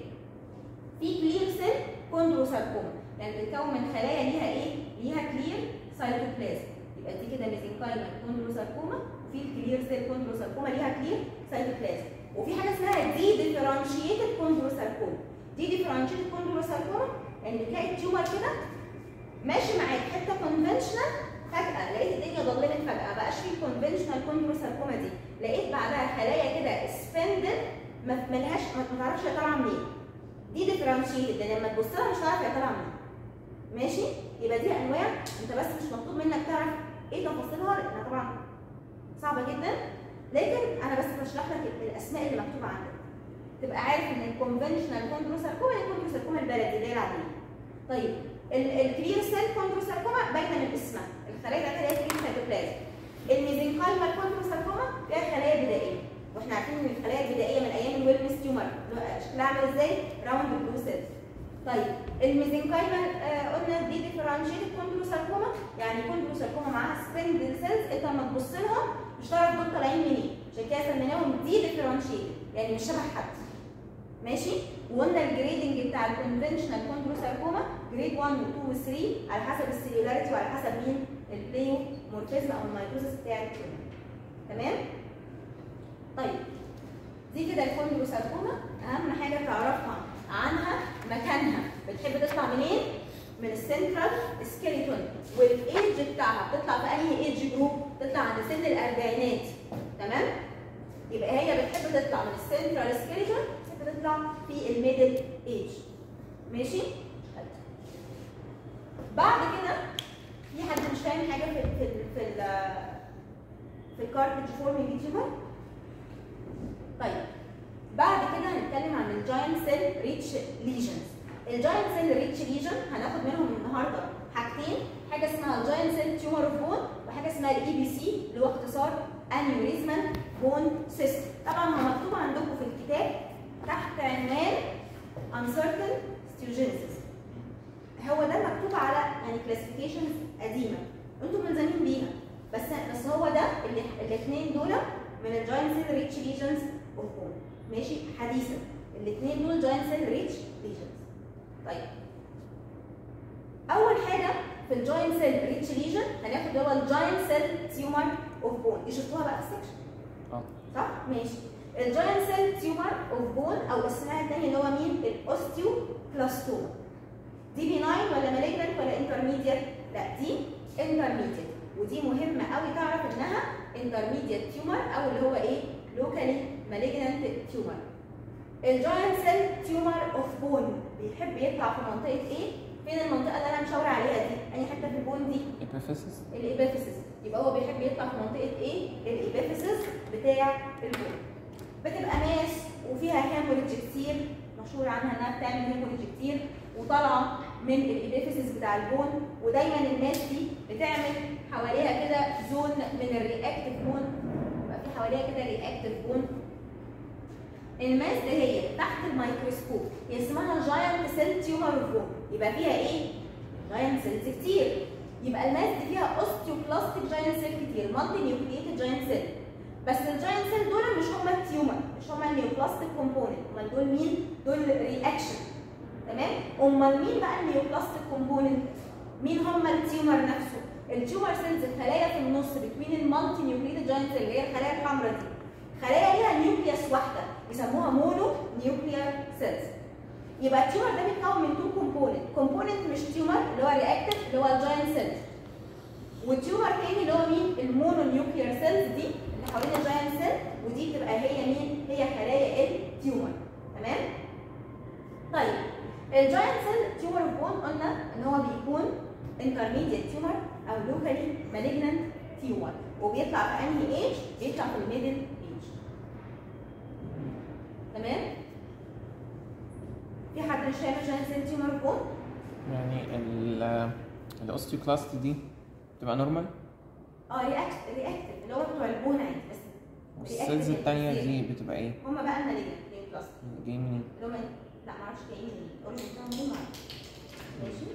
في كلير سيل كوندرو ساركوما، يعني بتتكون من خلايا ليها ايه؟ ليها كلير سايتوبلازم. يبقى دي كده ميزنكايمال كوندرو ساركوما، وفي الكلير سيل كوندرو ساركوما ليها كلير سايتوبلازم. وفي حاجه اسمها دي ديفرنشيتد كوندرو ساركوما. دي ديفرنشيتد كوندرو ساركوما يعني بتلاقي التيومر كده ماشي معاك حته كونفنشنال، فجاه لقيت الدنيا ضلمت، فجاه بقاش في كونفنشنال كوندرو ساركوما دي، لقيت بعدها خلايا كده سبندل ما ملهاش ما تعرفش هي طالعه منين. دي ديفرنشيتد يعني لما تبص لها مش هتعرف هي طالعه منين. ماشي؟ يبقى دي انواع انت بس مش مطلوب منك تعرف ايه تفاصيلها لانها طبعا صعبه جدا، لكن انا بس بشرح لك الاسماء اللي مكتوبه عندك. تبقى عارف ان الكونفنشنال كوندرو ساركوما هي كوندرو ساركوما البلدي اللي هي العاديه. طيب الكلير سيل كوندرو ساركوما باينه من اسمها، الخلايا بتاعتها هي كلير سايتوبلازم. الميزنكايمال كوندرو ساركوما فيها خلايا بدائيه، واحنا عارفين ان الخلايا البدائيه من ايام الويلمس تيومر شكلها عامل ازاي؟ راوند بلو سيلز. طيب الميزنكايمال آه قلنا دي ديفرنشيتد كوندرو ساركوما، يعني كوندرو ساركوما معاها سبندل سيلز انت لما تبص لها مش هتعرف دول طالعين منين، عشان كده سميناهم دي ديفرنشيتد يعني مش شبه حد. ماشي؟ وقلنا الجريدنج بتاع الكونفنشنال كوندرو ساركوما جريد واحد و2 و3 على حسب السيلولاريتي وعلى حسب مين؟ البليو مورفيزم او الميتوزس بتاع التيومر. تمام؟ طيب دي كده الكوندرو ساركوما، اهم حاجه تعرفها عنها مكانها، بتحب تطلع منين؟ من السنترال سكيلتون، والايدج بتاعها بتطلع في انهي ايدج جروب؟ بتطلع عند سن الاربعينات. تمام؟ يبقى هي بتحب تطلع من السنترال سكيلتون، بتحب تطلع في الميدل ايدج. ماشي؟ بعد كده في حد مش فاهم حاجه في ال في ال في ال في الكارتج فورمينج تيومر؟ طيب بعد كده هنتكلم عن الجاينت سيل ريتش ليجنز. الجاينت سيل ريتش ليجن هناخد منهم النهارده حاجتين، حاجه اسمها الجاينت سيل تيومر اوف بون، وحاجه اسمها الاي بي سي اللي هو اختصار انيوريزمال بون سيستم. طبعا هو مكتوب عندكم في الكتاب تحت عنوان uncertain osteogenesis. هو ده مكتوب على يعني كلاسيفيكيشنز قديمه انتم ملزمين بيها، بس بس هو ده الاثنين دول من الجاينت سيل ريتش ليجنز اوف بون. ماشي؟ حديثا الاثنين دول جاينت سيل ريتش ليجنز. طيب اول حاجه في الجاينت سيل ريتش ليجن هناخد اللي هو الجاينت سيل تيومر اوف بون. دي شفتوها بقى في السكشن اه صح؟ ماشي. الجاينت سيل تيومر اوف بون او اسمها الثاني اللي هو مين؟ الاوستيوبلاستوما. دي بيناين ولا مالجنت ولا انترميديت؟ لا دي انترميديت، ودي مهمه قوي تعرف انها انترميديت تيومر او اللي هو ايه؟ لوكالي مالجنت تيومر. الجاينت سيل تيومر اوف بون بيحب يطلع في منطقه ايه؟ فين المنطقه اللي انا مشاوره عليها دي؟ انهي حته في البون دي؟ الابيفيسيس. الابيفيسيس. يبقى هو بيحب يطلع في منطقه ايه؟ الابيفيسيس بتاع البون. بتبقى ماس وفيها هيموريدج كتير، مشهور عنها انها بتعمل هيموريدج كتير وطالعه من الابيفيسيس بتاع البون، ودايما الماس دي بتعمل حواليها كده زون من الرياكتيف بون، يبقى في حواليها كده رياكتيف بون. الماس ده هي تحت الميكروسكوب هي اسمها جاينت سيل تيومر اوف بون، يبقى فيها ايه؟ جاينت سيلز كتير. يبقى الماس دي فيها اوستيوبلاستيك جاينت سيل كتير، مالتي نيوكليتد جاينت سيل. بس الجاينت سيل دول مش هم التيومر، مش هم النيوبلاستيك كومبوننت، امال دول مين؟ دول رياكشن. تمام؟ امال مين بقى النيوبلاستيك كومبوننت؟ مين هم التيومر نفسه؟ التيومر سيلز الخلايا في النص بين المالتي نيوكليتد جاينت سيل اللي هي الخلايا الحمراء دي. خلايا ليها نيوكليوس واحده يسموها مونو نيوكليار سيلز. يبقى التيومر ده بيتكون من تو كومبوننت، كومبوننت مش تيومر اللي هو رياكتيف اللي هو الجاينت سيلز، والتيومر تاني اللي هو مين؟ المونو نيوكليار سيلز دي اللي حوالين الجاينت سيل، ودي بتبقى هي مين؟ هي خلايا التيومر. تمام؟ طيب الجاينت سيل تيومر اوف بون قلنا ان هو بيكون انترميديت تيومر او لوكالي مالجنت تيومر، وبيطلع في انهي ايج؟ بيطلع في الميدل ايج. تمام؟ في حد مش فاهم الجاينت سيل تيومر اوف بون؟ يعني ال الاوستيوكلاست دي بتبقى نورمال؟ اه رياكت رياكتيف اللي هو بتوع البون عادي، بس والسيلز التانية دي بتبقى ايه؟ هما بقى المالجنت نيوكلاست. جايين منين؟ اللي هما لا معرفش جايين منين، الاوريجن بتاعهم بون معرفش. ماشي؟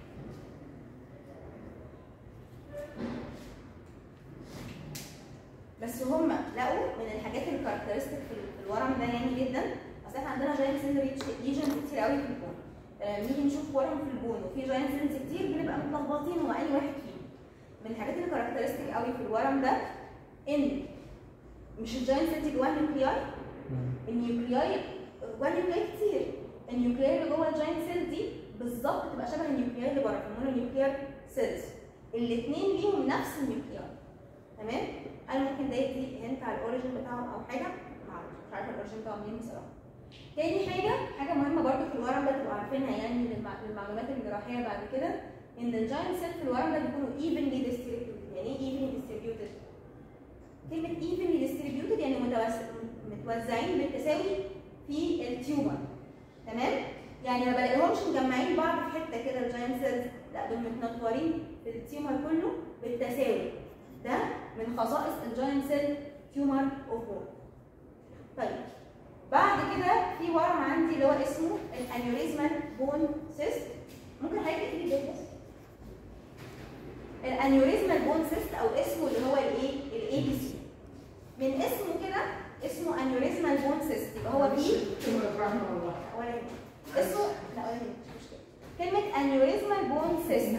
بس هم لقوا من الحاجات الكاركترستيك في الورم ده يعني جدا، اصل احنا عندنا جاينت سيل ليجنز كتير قوي في البون. لما نيجي نشوف ورم في البون وفي جاينت سيلز كتير بنبقى متلخبطين هو اي واحد فيهم. من الحاجات الكاركترستيك قوي في الورم ده ان مش الجاينت سيل جواها نيوكلياي، النيوكلياي جواها نيوكلياي كتير. النيوكلياي اللي جوه الجاينت سيل دي بالظبط تبقى شبه النيوكلياي اللي بره في المونو نيوكليار سيلز. الاثنين ليهم نفس النيوكلياي. تمام؟ انا ممكن ده يدي هنت على الاوريجن بتاعهم او حاجه، معرفش مش عارفه الاوريجن بتاعهم منين بصراحه. تاني حاجه حاجه مهمه برده في الورم ده تبقوا عارفينها يعني للمعلومات الجراحيه بعد كده، ان الجاينت سيل في الورم ده بيكونوا evenly distributed. يعني ايه evenly distributed؟ كلمه evenly distributed يعني متوزعين بالتساوي في التيومر. تمام؟ يعني ما بلاقيهمش مجمعين بعض في حته كده الجاينت سيلز، لا دول متنطورين في التيومر كله بالتساوي. ده من خصائص الجاينت سيل تيومر اوف بون. طيب بعد كده في ورم عندي اللي هو اسمه الانيوريزمال بون سيست. ممكن حضرتك تكتبي ده بس. الانيوريزمال بون سيست او اسمه اللي هو الايه؟ الاي بي سي. من اسمه كده اسمه انيوريزمال بون سيست، يبقى هو بي ولا اسمه لا ولا مش مشكله. كلمه انيوريزمال بون سيست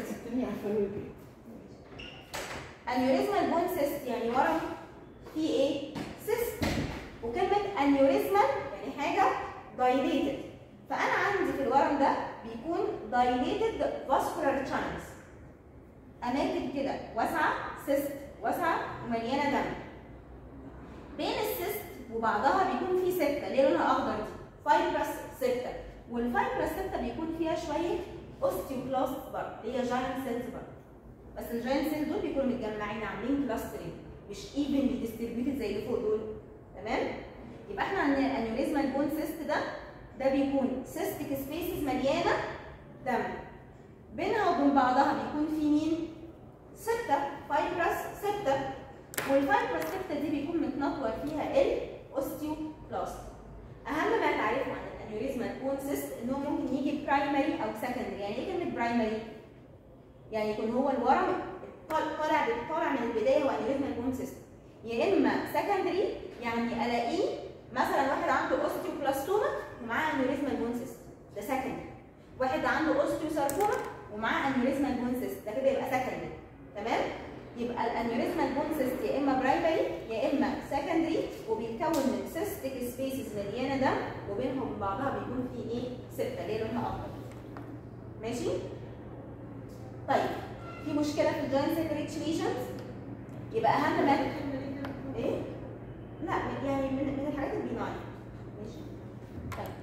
انيوريزمال بون سيست يعني ورم فيه ايه؟ سيست. وكلمه انيوريزمال يعني حاجه دايليتد، فانا عندي في الورم ده بيكون dilated vascular channels، اماكن كده واسعه، سيست واسعه ومليانه دم. بين السيست وبعضها بيكون في سته اللي لونها اخضر دي، فايبرس سته، والفايبرس سته بيكون فيها شويه اوستيوكلاست برضه اللي هي جاينت سيلز برضه. بس الجاينت سيلز دول بيكونوا متجمعين عاملين كلاسترين، مش ايفنلي ديستريبيوتد زي اللي فوق دول. تمام؟ يبقى احنا عندنا الانيوريزمال بون سيست ده ده بيكون سيستيك سبيسز مليانه دم. بينها وبين بعضها بيكون في مين؟ سته، فايبرس سته، والفايبرس سته دي بيكون متنطور فيها الاوستيوكلاست. اهم ما تعرفه عن الانيوريزمال بون سيست انه ممكن يجي برايمري او سكندري. يعني ايه كلمه برايمري؟ يعني يكون هو الورم طالع طالع من البدايه وانيوريزمال بون سيست. يا اما سكندري يعني الاقيه مثلا واحد عنده اوستيوكلاستوما ومعاه انيوريزمال بون سيست، ده سكندري. واحد عنده اوستيوساركوما ومعاه انيوريزمال بون سيست، ده كده يبقى سكندري. تمام؟ يبقى الانيوريزمال بون سيست يا اما برايمري يا اما سكندري، وبيتكون من سيستيك سبيسز مليانه دم، وبينهم وبين بعضها بيكون في ايه؟ سته اللي هي لونها اخضر. ماشي؟ طيب في مشكله في الجوينت سيركيوليشنز؟ يبقى اهم ما ايه؟ لا يعني من من الحاجات البيناين. ماشي؟ طيب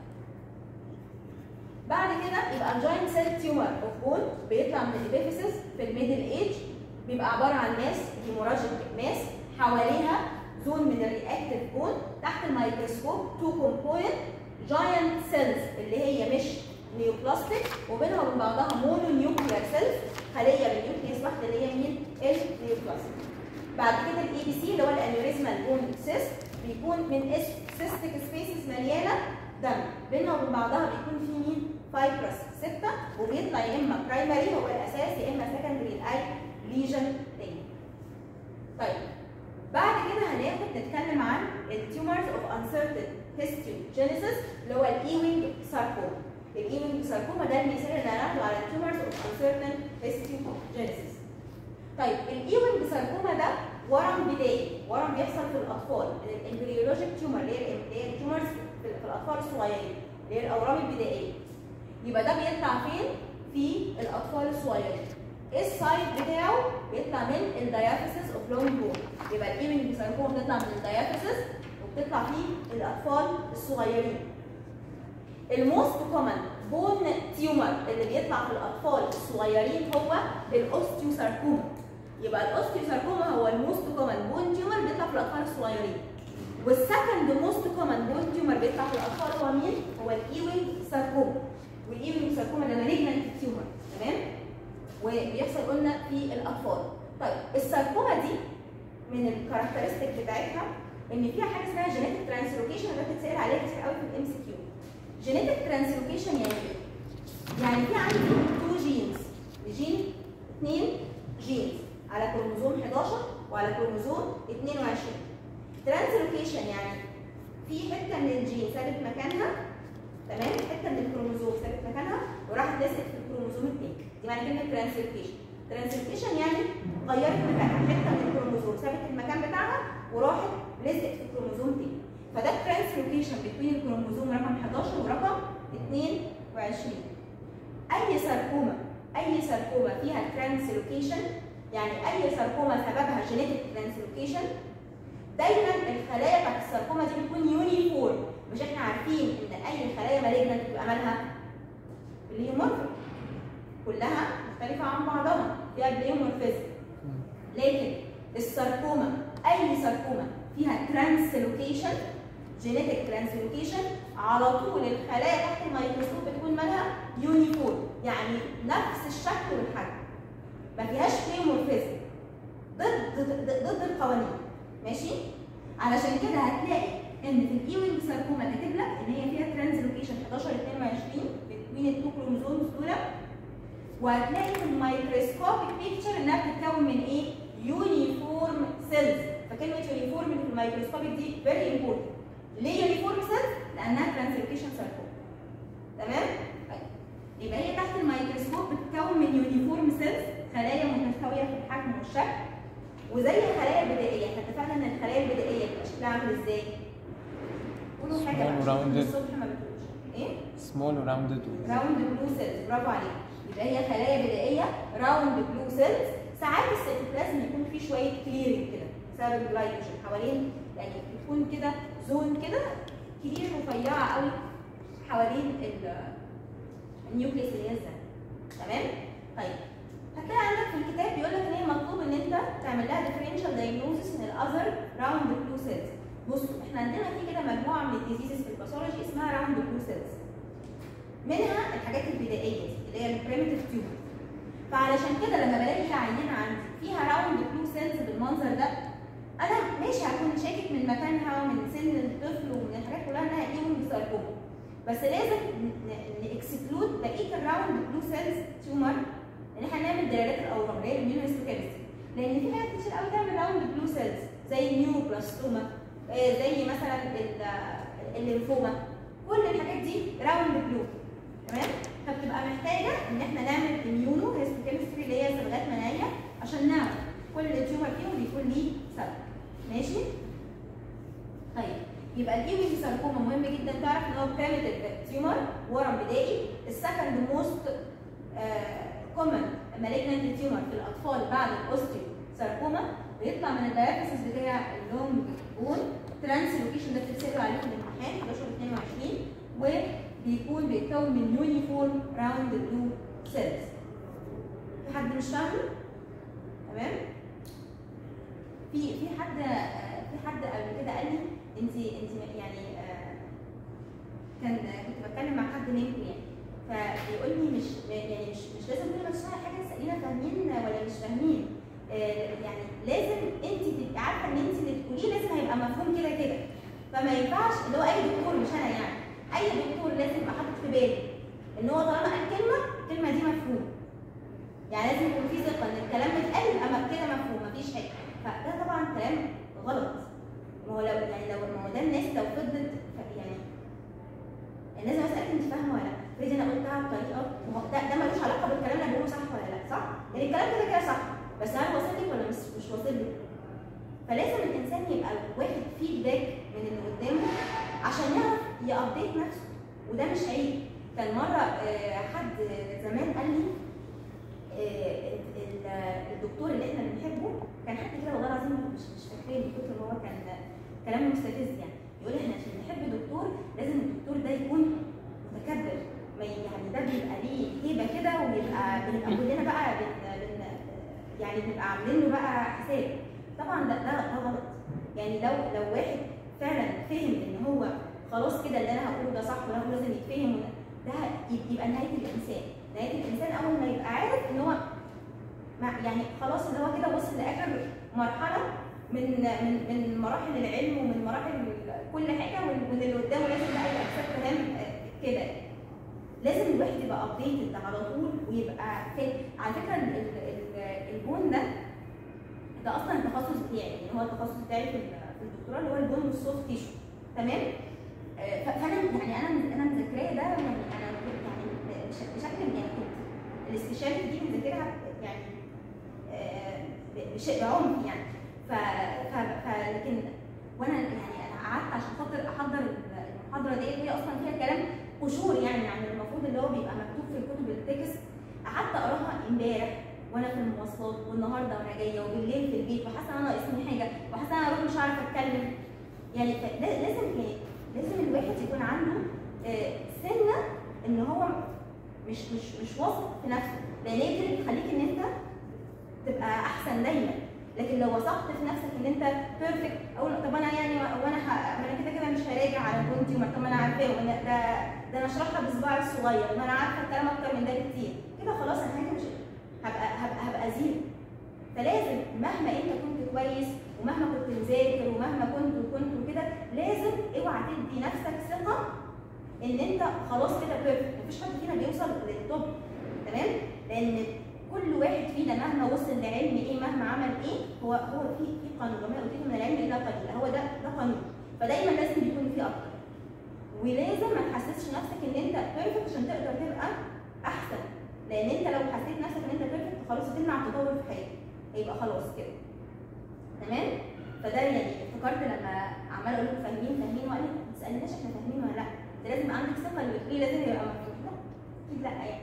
بعد كده يبقى الجوينت سيل تيومر اوف بون بيطلع من الابيفيسز في الميدل ايج، بيبقى عباره عن ماس، هيموراجيك ماس، حواليها زون من الرياكتيف بون، تحت الميكروسكوب تو كومبوننت جاينت سيلز اللي هي مش نيوبلاستيك، وبينها وبين بعضها مونو نيوكليير سيلز، خليه بالنيوكليوس واحده اللي هي مين؟ النيوبلاستيك. بعد كده الاي بي سي اللي هو الانيوريزمال بون سيست بيكون من اسم سيستيك سبيسز مليانه دم، بينها وبين بعضها بيكون في مين؟ فايبرس سته، وبيطلع يا اما برايمري هو الاساس يا اما سكندري الاي ليجن تاني. طيب بعد كده هناخد نتكلم عن التيومرز اوف انسرتن هيستيوجينيسيس اللي هو الايوينج ساركوما. الايوينج ساركوما ده المثال اللي هناخده على التيومرز اوف انسرتن هيستيوجينيسيس. طيب الايوينج ساركوما ده ورم بدائي، ورم بيحصل في الاطفال، الامبريولوجيك تيومر اللي هي التيومرز في الاطفال الصغيرين اللي هي الاورام البدائيه. يبقى ده بيطلع فين؟ في الاطفال الصغيرين. ايه السايد بتاعه؟ بيطلع من الديافيسيس اوف لونج بون. يبقى الايوينج ساركوما بتطلع من الديافيسيس وبتطلع فيه الاطفال الصغيرين. الموست كومن بون تيومر اللي بيطلع في الاطفال الصغيرين هو الاوستيوساركوما. يبقى الاوستيوساركوما هو الموست كومن بون تيومر بيطلع في الاطفال الصغيرين. والسكند موست كومن بون تيومر بيطلع في الاطفال هو مين؟ هو الايوينج ساركوما. والايوينج ساركوما ده مالجنانت تيومر، تمام؟ وبيحصل قلنا في الاطفال. طيب الساركوما دي من الكاركترستيك بتاعتها ان فيها حاجه اسمها جينيتك ترانسلوكيشن، وده بتتسال عليها كتير قوي في الام سي كيو. جينيتك ترانسلوكيشن يعني ايه؟ يعني في عندي تو جينز، جين اثنين جينز على كروموزوم حداشر وعلى كروموزوم اثنين وعشرين. ترانسلوكيشن يعني في حته من الجين ثابت مكانها، تمام؟ حته من الكروموزوم ثابت مكانها وراحت لزقت في الكروموزوم اثنين، دي معنى كلمه ترانسلوكيشن. ترانسلوكيشن يعني غيرت مكانها، حته من الكروموزوم ثابت المكان بتاعها وراحت لزقت في الكروموزوم اثنين. فده ترانسلوكيشن بين الكروموزوم رقم حداشر ورقم اثنين وعشرين. اي ساركوما اي ساركوما فيها ترانسلوكيشن، يعني اي ساركوما سببها جينيتك ترانسلوكيشن، دايما الخلايا بتاعت الساركوما دي بتكون يونيفورم. مش احنا عارفين ان اي خلايا مالجنانت بتبقى مالها بليومورفيك، كلها مختلفه عن بعضها فيها بليومورفيزم. لكن الساركوما اي ساركوما فيها ترانسلوكيشن، جينيتك ترانسلوكيشن، على طول الخلايا تحت الميكروسكوب بتكون مالها يونيفورم، يعني نفس الشكل والحجم، ما فيهاش بليومورفيزم، ضد ضد القوانين. ماشي؟ علشان كده هتلاقي ان في الايوينج ساركوما كاتب لك ان هي فيها ترانسلوكيشن حداشر اثنين وعشرين بين التو كروموزومز دول، وهتلاقي في الميكروسكوبيك بيكتشر انها بتتكون من ايه؟ يونيفورم سيلز. فكلمه يونيفورم في الميكروسكوبيك دي فيري امبورتنت. ليه يونيفورم سيلز؟ لانها ترانسلوكيشن ساركوما. تمام؟ طيب يبقى هي تحت الميكروسكوب بتتكون من يونيفورم سيلز، خلايا متساويه في الحجم والشكل، وزي الخلايا البدائيه. احنا اتفقنا ان الخلايا البدائيه بتبقى شكلها عامل ازاي؟ قولوا حاجه بقى الصبح ما بتقولوش. ايه؟ سمول وراوندد راوند بلو سيلز، برافو عليك. يبقى هي خلايا بدائيه راوند بلو سيلز. ساعات السيتوبلازم يكون فيه شويه كليرنج كده بسبب الجلايكوجين حوالين، يعني يكون كده زون كده كبير رفيعه قوي حوالين النيوكليس اللي هي الزن. تمام؟ طيب هتلاقي عندك في الكتاب بيقول لك ان هي مطلوب ان انت تعمل لها ديفرنشال دايجنوزس من الاذر راوند بلو سيلز. بصوا احنا عندنا في كده مجموعه من الديزيزز في الباثولوجي اسمها راوند بلو سيلز. منها الحاجات البدائيه دي اللي هي البريمتيف تيوب. فعلشان كده لما بلاقي عينه عندي فيها راوند بلو سيلز بالمنظر ده، انا ماشي هكون شاكك من مكانها ومن سن الطفل ومن الحاجات كلها انها ايه ساركوما، بس لازم نكسكلود بقيه الراوند بلو سيلز تيومر ان احنا نعمل دلالات الاورام اللي هي الاميونوهيستوكيمستري، لان في حاجات كتير قوي تعمل راوند بلو سيلز زي النيوبلاستوما، زي مثلا الليمفوما، كل الحاجات دي راوند بلو. تمام؟ فبتبقى محتاجه ان احنا نعمل اميونو هيستوكيمستري اللي هي صبغات مناعيه عشان نعرف كل تيومر فيهم بيكون ليه سبب. ماشي؟ طيب يبقى الايوي ساركوما مهم جدا تعرف ان هو بريمتيف تيومر ورم بدائي. السكند موست كومن مالجنت تيومر في الاطفال بعد الاوستيو ساركوما بيطلع من الدايابيسيس بتاع اللونج بون ترانسلوكيشن ده بتتسالوا عليه في الامتحان حداشر اتنين وعشرين، وبيكون بيتكون من يونيفورم راوند بلو سيلز. في حد مش فاهمه؟ تمام؟ في في حد في حد قبل كده قال لي انت انت يعني كان كنت بتكلم مع حد منكم يعني، فبيقول لي مش يعني مش مش لازم كل ما تشرحي حاجه تسالينا فاهمين ولا مش فاهمين، يعني لازم انت تبقي عارفه ان انت اللي تقوليه لازم هيبقى مفهوم كده كده. فما ينفعش اللي هو اي دكتور مش انا يعني اي دكتور لازم يبقى حاطط في باله ان هو طالما قال كلمه الكلمه دي مفهومه. يعني لازم يكون في ثقه ان الكلام اتقال يبقى كده مفهوم مفيش حاجه. فده طبعا كلام غلط. ما هو لو يعني لو ما هو ده الناس لو فضلت يعني الناس اسالك انت فاهمه ولا لا؟ افرضي انا قلتها بطريقه ده ده ملوش علاقه بالكلام اللي انا بقوله صح ولا لا، صح؟ يعني الكلام كده كده صح بس هل واصل لك ولا مش مش واصل لك؟ فلازم الانسان يبقى واخد فيدباك من اللي قدامه عشان يعرف يابديت نفسه، وده مش عيب. كان مره حد زمان قال لي الدكتور اللي احنا بنحبه كان حد كده والله العظيم مش مش فاكرين من كتر ما هو كان كلامه مستفز يعني، يقول احنا عشان نحب دكتور لازم الدكتور ده يكون متكبر، ما يعني ده بيبقى ليه هيبه كده ويبقى بنبقى كلنا بقى بن بن يعني بنبقى عاملين له بقى حساب. طبعا ده ده ده غلط. يعني لو لو واحد فعلا فهم ان هو خلاص كده اللي انا هقوله ده صح ولا لازم يتفهم، ده يبقى نهايه الانسان. نهايه الانسان اول ما يبقى عارف ان هو يعني خلاص اللي هو كده وصل لاخر مرحله من من من مراحل العلم ومن مراحل كل حاجه، وان اللي قدامه لازم بقى يبقى فاهم كده. لازم الواحد يبقى ابديتد على طول ويبقى فاهم. على فكره البون ده ده اصلا التخصص بتاعي، يعني هو التخصص بتاعي في الدكتوراه اللي هو البون والسوفت تيشو. تمام؟ فانا يعني انا انا مذاكراه ده يعني انا يعني بشكل يعني كنت الاستشاري دي مذاكرها يعني بشيء بعمق يعني. ف ف لكن وانا يعني انا قعدت عشان خاطر احضر المحاضره ديت وهي اصلا فيها كلام قشور يعني عن المفروض اللي هو بيبقى مكتوب في الكتب التكست. قعدت اقراها امبارح وانا في المواصلات والنهارده وانا جايه وبالليل في البيت وحاسه ان انا ناقصني حاجه وحاسه ان انا اروح مش عارفه اتكلم. يعني لازم يعني لازم الواحد يكون عنده سنه ان هو مش مش مش واثق في نفسه، لان هي دي بتخليك ان انت تبقى احسن دايما. لكن لو وثقت في نفسك ان انت بيرفكت اقول طب انا يعني وانا انا كده كده مش هراجع على البونتي وما طب انا عارفاه وانا ده ده انا اشرحها بصباعي الصغير وانا عارفه الكلام اكتر من ده بكتير كده خلاص انا حاجه مش هبقى هبقى هبقى زيرو. فلازم مهما انت كنت كويس ومهما كنت مذاكر ومهما كنت وكنت وكده لازم اوعى تدي نفسك ثقه ان انت خلاص كده بيرفكت. مفيش حد فينا بيوصل للتوب. تمام؟ لان كل واحد فينا مهما وصل لعلم ايه مهما عمل ايه هو هو في في قانون وما اوتيتم من العلم الا قليلا، هو ده ده قانون. فدايما لازم يكون في اكتر. ولازم ما تحسسش نفسك ان انت بيرفكت عشان تقدر تبقى احسن. لان انت لو حسيت نفسك ان انت بيرفكت خلاص هتمنع التطور في حياتك. هيبقى خلاص كده. تمام؟ فده يعني افتكرت لما عمال اقول لكم فاهمين فاهمين وقال لي ما تسالناش احنا فاهمين ولا لا. انت لازم يبقى عندك ثقه ان الفري لازم يبقى مفتوح. لا اكيد لا يعني.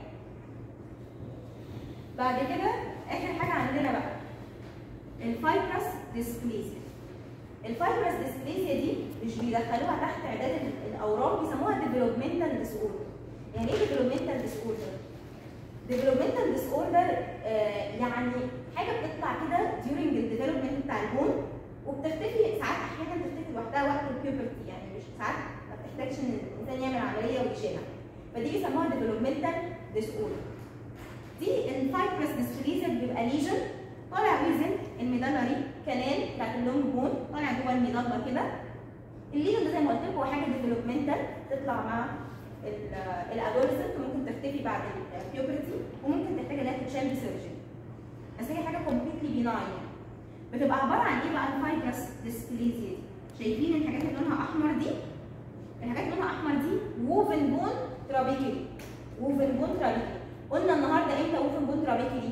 بعد كده اخر حاجه عندنا بقى الفايبرس ديسبليزيا. الفايبرس ديسبليزيا دي مش بيدخلوها تحت عداد الاورام، بيسموها ديفلوبمنتال ديس اوردر. يعني ايه ديفلوبمنتال ديس اوردر؟ ديفلوبمنتال ديس اوردر يعني حاجه بتطلع كده during الديفلوبمنت بتاع البون وبتختفي ساعات، احيانا تختفي لوحدها وقت البيوبرتي، يعني مش ساعات ما بتحتاجش ان الانسان يعمل عمليه ويشيلها. فدي بيسموها ديفلوبمنتال ديس اوردر. دي الفايبرس ديسبليزيا بيبقى ليجن طالع ويزن الميدالري كانال بتاعت اللونج بون، طالع جوه الميدالة كده. الليجن ده زي ما قلت لكم هو حاجه ديفلوبمنتال تطلع مع الادوليسنت وممكن تختفي بعد البيوبرتي وممكن تحتاج انها تتشال بسيرجري. بس هي حاجه كومبليتلي بيناين. بتبقى عباره عن ايه بقى الفايبرس ديسبليزيا دي؟ شايفين الحاجات اللي لونها احمر دي؟ الحاجات اللي لونها احمر دي ووفن بون ترابيكلي. ووفن بون ترابيكلي. قلنا النهارده امتى ووفن بون ترابيكلي؟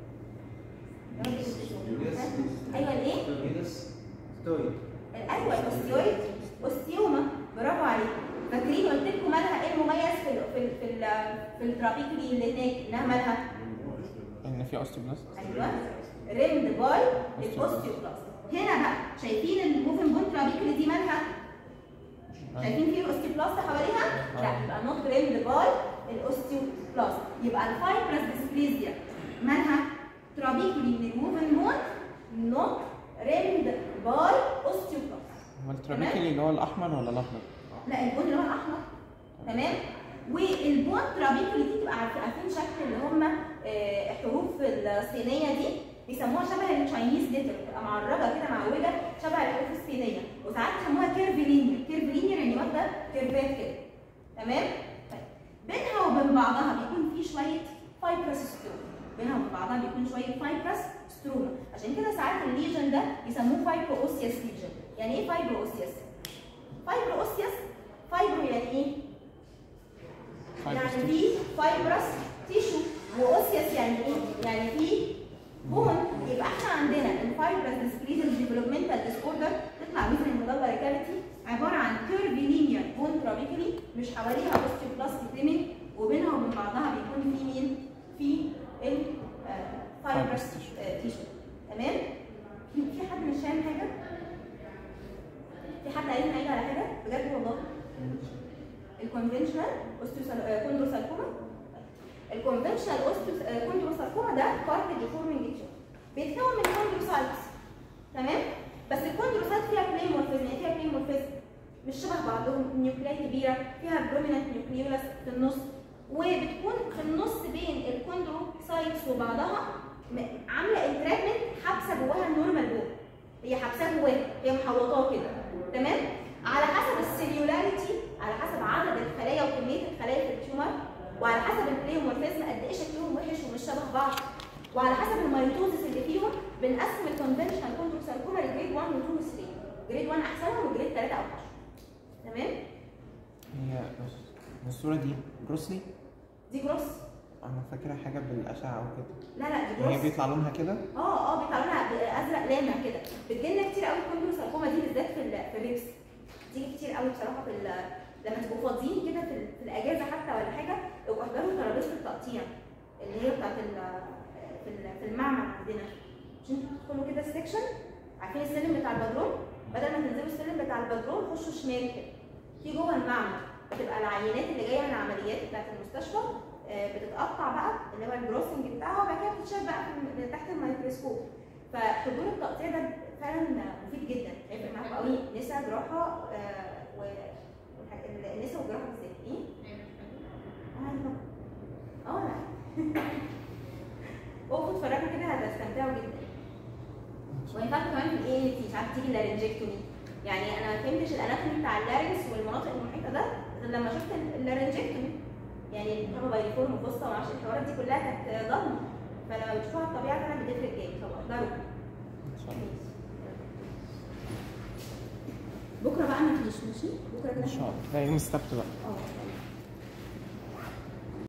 ايوه الايه؟ ايوه الاوستيويد، اوستيوما، برافو عليك. فاكرين قلت لكم مالها ايه المميز في ال في ال في, ال في الترابيكلي اللي هناك؟ انها مالها؟ ان في اوستيوبلاست. ايوه ريمد باي الاوستيوبلاست. هنا بقى شايفين الموفن بون ترابيكلي دي مالها؟ شايفين في الاوستيوبلاست حواليها؟ لا يبقى نوت ريمد باي الاوستيوبلاست. يبقى الفايبرس ديسبليزيا مالها؟ ترابيكلي من الموفن بون نوت ريمد باي اوستيوبلاست. هو الترابيكلي اللي هو الاحمر ولا الاخضر؟ لا البون اللي هو الاحمر. تمام؟ والبون ترابيكلي دي تبقى عارفين شكل اللي هم حروف الصينيه دي بيسموها شبه التشاينيز ليتر، بتبقى معرجه كده معوجه شبه الحروف الصينيه، وساعات يسموها كيرف لينير. كيرف لينير يعني واخده كيرفات كده. تمام؟ طيب بينها وبين بعضها بيكون في شويه فايبرس ستروما. بينها وبين بعضها بيكون شويه فايبرس ستروما، عشان كده ساعات الليجن ده يسموه فايبرو اوسيوس ليجن. يعني ايه فايبرو اوسيوس؟ فايبرو اوسيوس، فايبرو يعني ايه؟ يعني في فايبرس تيشو، واوسيوس يعني ايه؟ يعني في بون. يبقى احنا عندنا الفايبرس ديسبليزيا ديفلوبمنتال ديس اوردر تطلع مثل الميدالري كافيتي عباره عن كيرفي لينير بون ترابيكلي، مش حواليها اوستيوبلاستيك ليميت، وبينها وبين بعضها بيكون في مين؟ في الفايبرس تيشو. تمام؟ في حد مش فاهم حاجه؟ في حد عايز حاجه على حاجه؟ بجد والله؟ الكونفنشنال كوندروساركوما. الكونفنشنال كوندروساركوما ده كارتج فورمينج تيشو بيتكون من كوندروسايتس. تمام؟ بس الكوندروسايت فيها بليمورفيزم، يعني فيها بليمورفيزم مش شبه بعضهم، نيوكلياي كبيره فيها بروميننت نيوكليولاس في النص، وبتكون في النص بين الكوندروسايتس وبعضها عامله انتراجمنت حابسه جواها النورمال بون. هي حابساه جواها، هي محوطاه كده. تمام؟ على حسب السيلولاريتي، على حسب عدد الخلايا وكميه الخلايا في التيومر، وعلى حسب البليومورفيزم قد ايه شكلهم وحش ومش شبه بعض، وعلى حسب الميتوزس اللي فيهم بنقسم الكونفنشنال كوندروساركوما لجريد واحد و اتنين و تلاتة. جريد واحد احسنهم وجريد ثلاثة اوحش. تمام؟ هي الصوره دي جروسلي؟ دي جروس. انا فاكرها حاجه بالاشعه او كده. لا لا دي جروس. هي بيطلع لونها كده؟ اه اه بيطلع لونها ازرق لامع كده. بتجيلنا كتير قوي الكوندروساركوما دي بالذات في في الريبس. بتيجي كتير قوي بصراحه في لما تبقوا فاضيين كده في, في الاجازه حتى ولا حاجه، ابقوا احضروا ترابيزه التقطيع اللي هي بتاعت في في المعمل عندنا. مش انتوا تدخلوا كده السكشن، عارفين السلم بتاع البدروم؟ بدل ما تنزلوا السلم بتاع البدروم خشوا شمال كده. في جوه المعمل بتبقى العينات اللي جايه من العمليات بتاعت المستشفى بتتقطع بقى اللي هو الجروسنج بتاعها، وبعد كده بتتشال بقى تحت الميكروسكوب. فحضور التقطيع ده فعلا مفيد جدا، هيفرق معاكم قوي نسا جراحه والنسا والجراحه بالذات. ايه؟ اه اه لا وقفوا اتفرجوا كده هتستمتعوا جدا. وينفعكم كمان في الاي ان تي، ساعات بتيجي اللارنجكتومي. يعني انا ما فهمتش الاناتومي بتاع اللارنكس والمناطق المحيطه ده غير لما شفت اللارنجكتومي. يعني الحاجه بايفورم وفصه ومعرفش الحوارات دي كلها كانت ضلمه، فلما بتشوفوها الطبيعه فعلا بتفرق جامد. طب احضروا ان شاء الله. بكره بقى ما فيش ماشي؟ بكره كده ان شاء الله. ده يوم السبت بقى. اه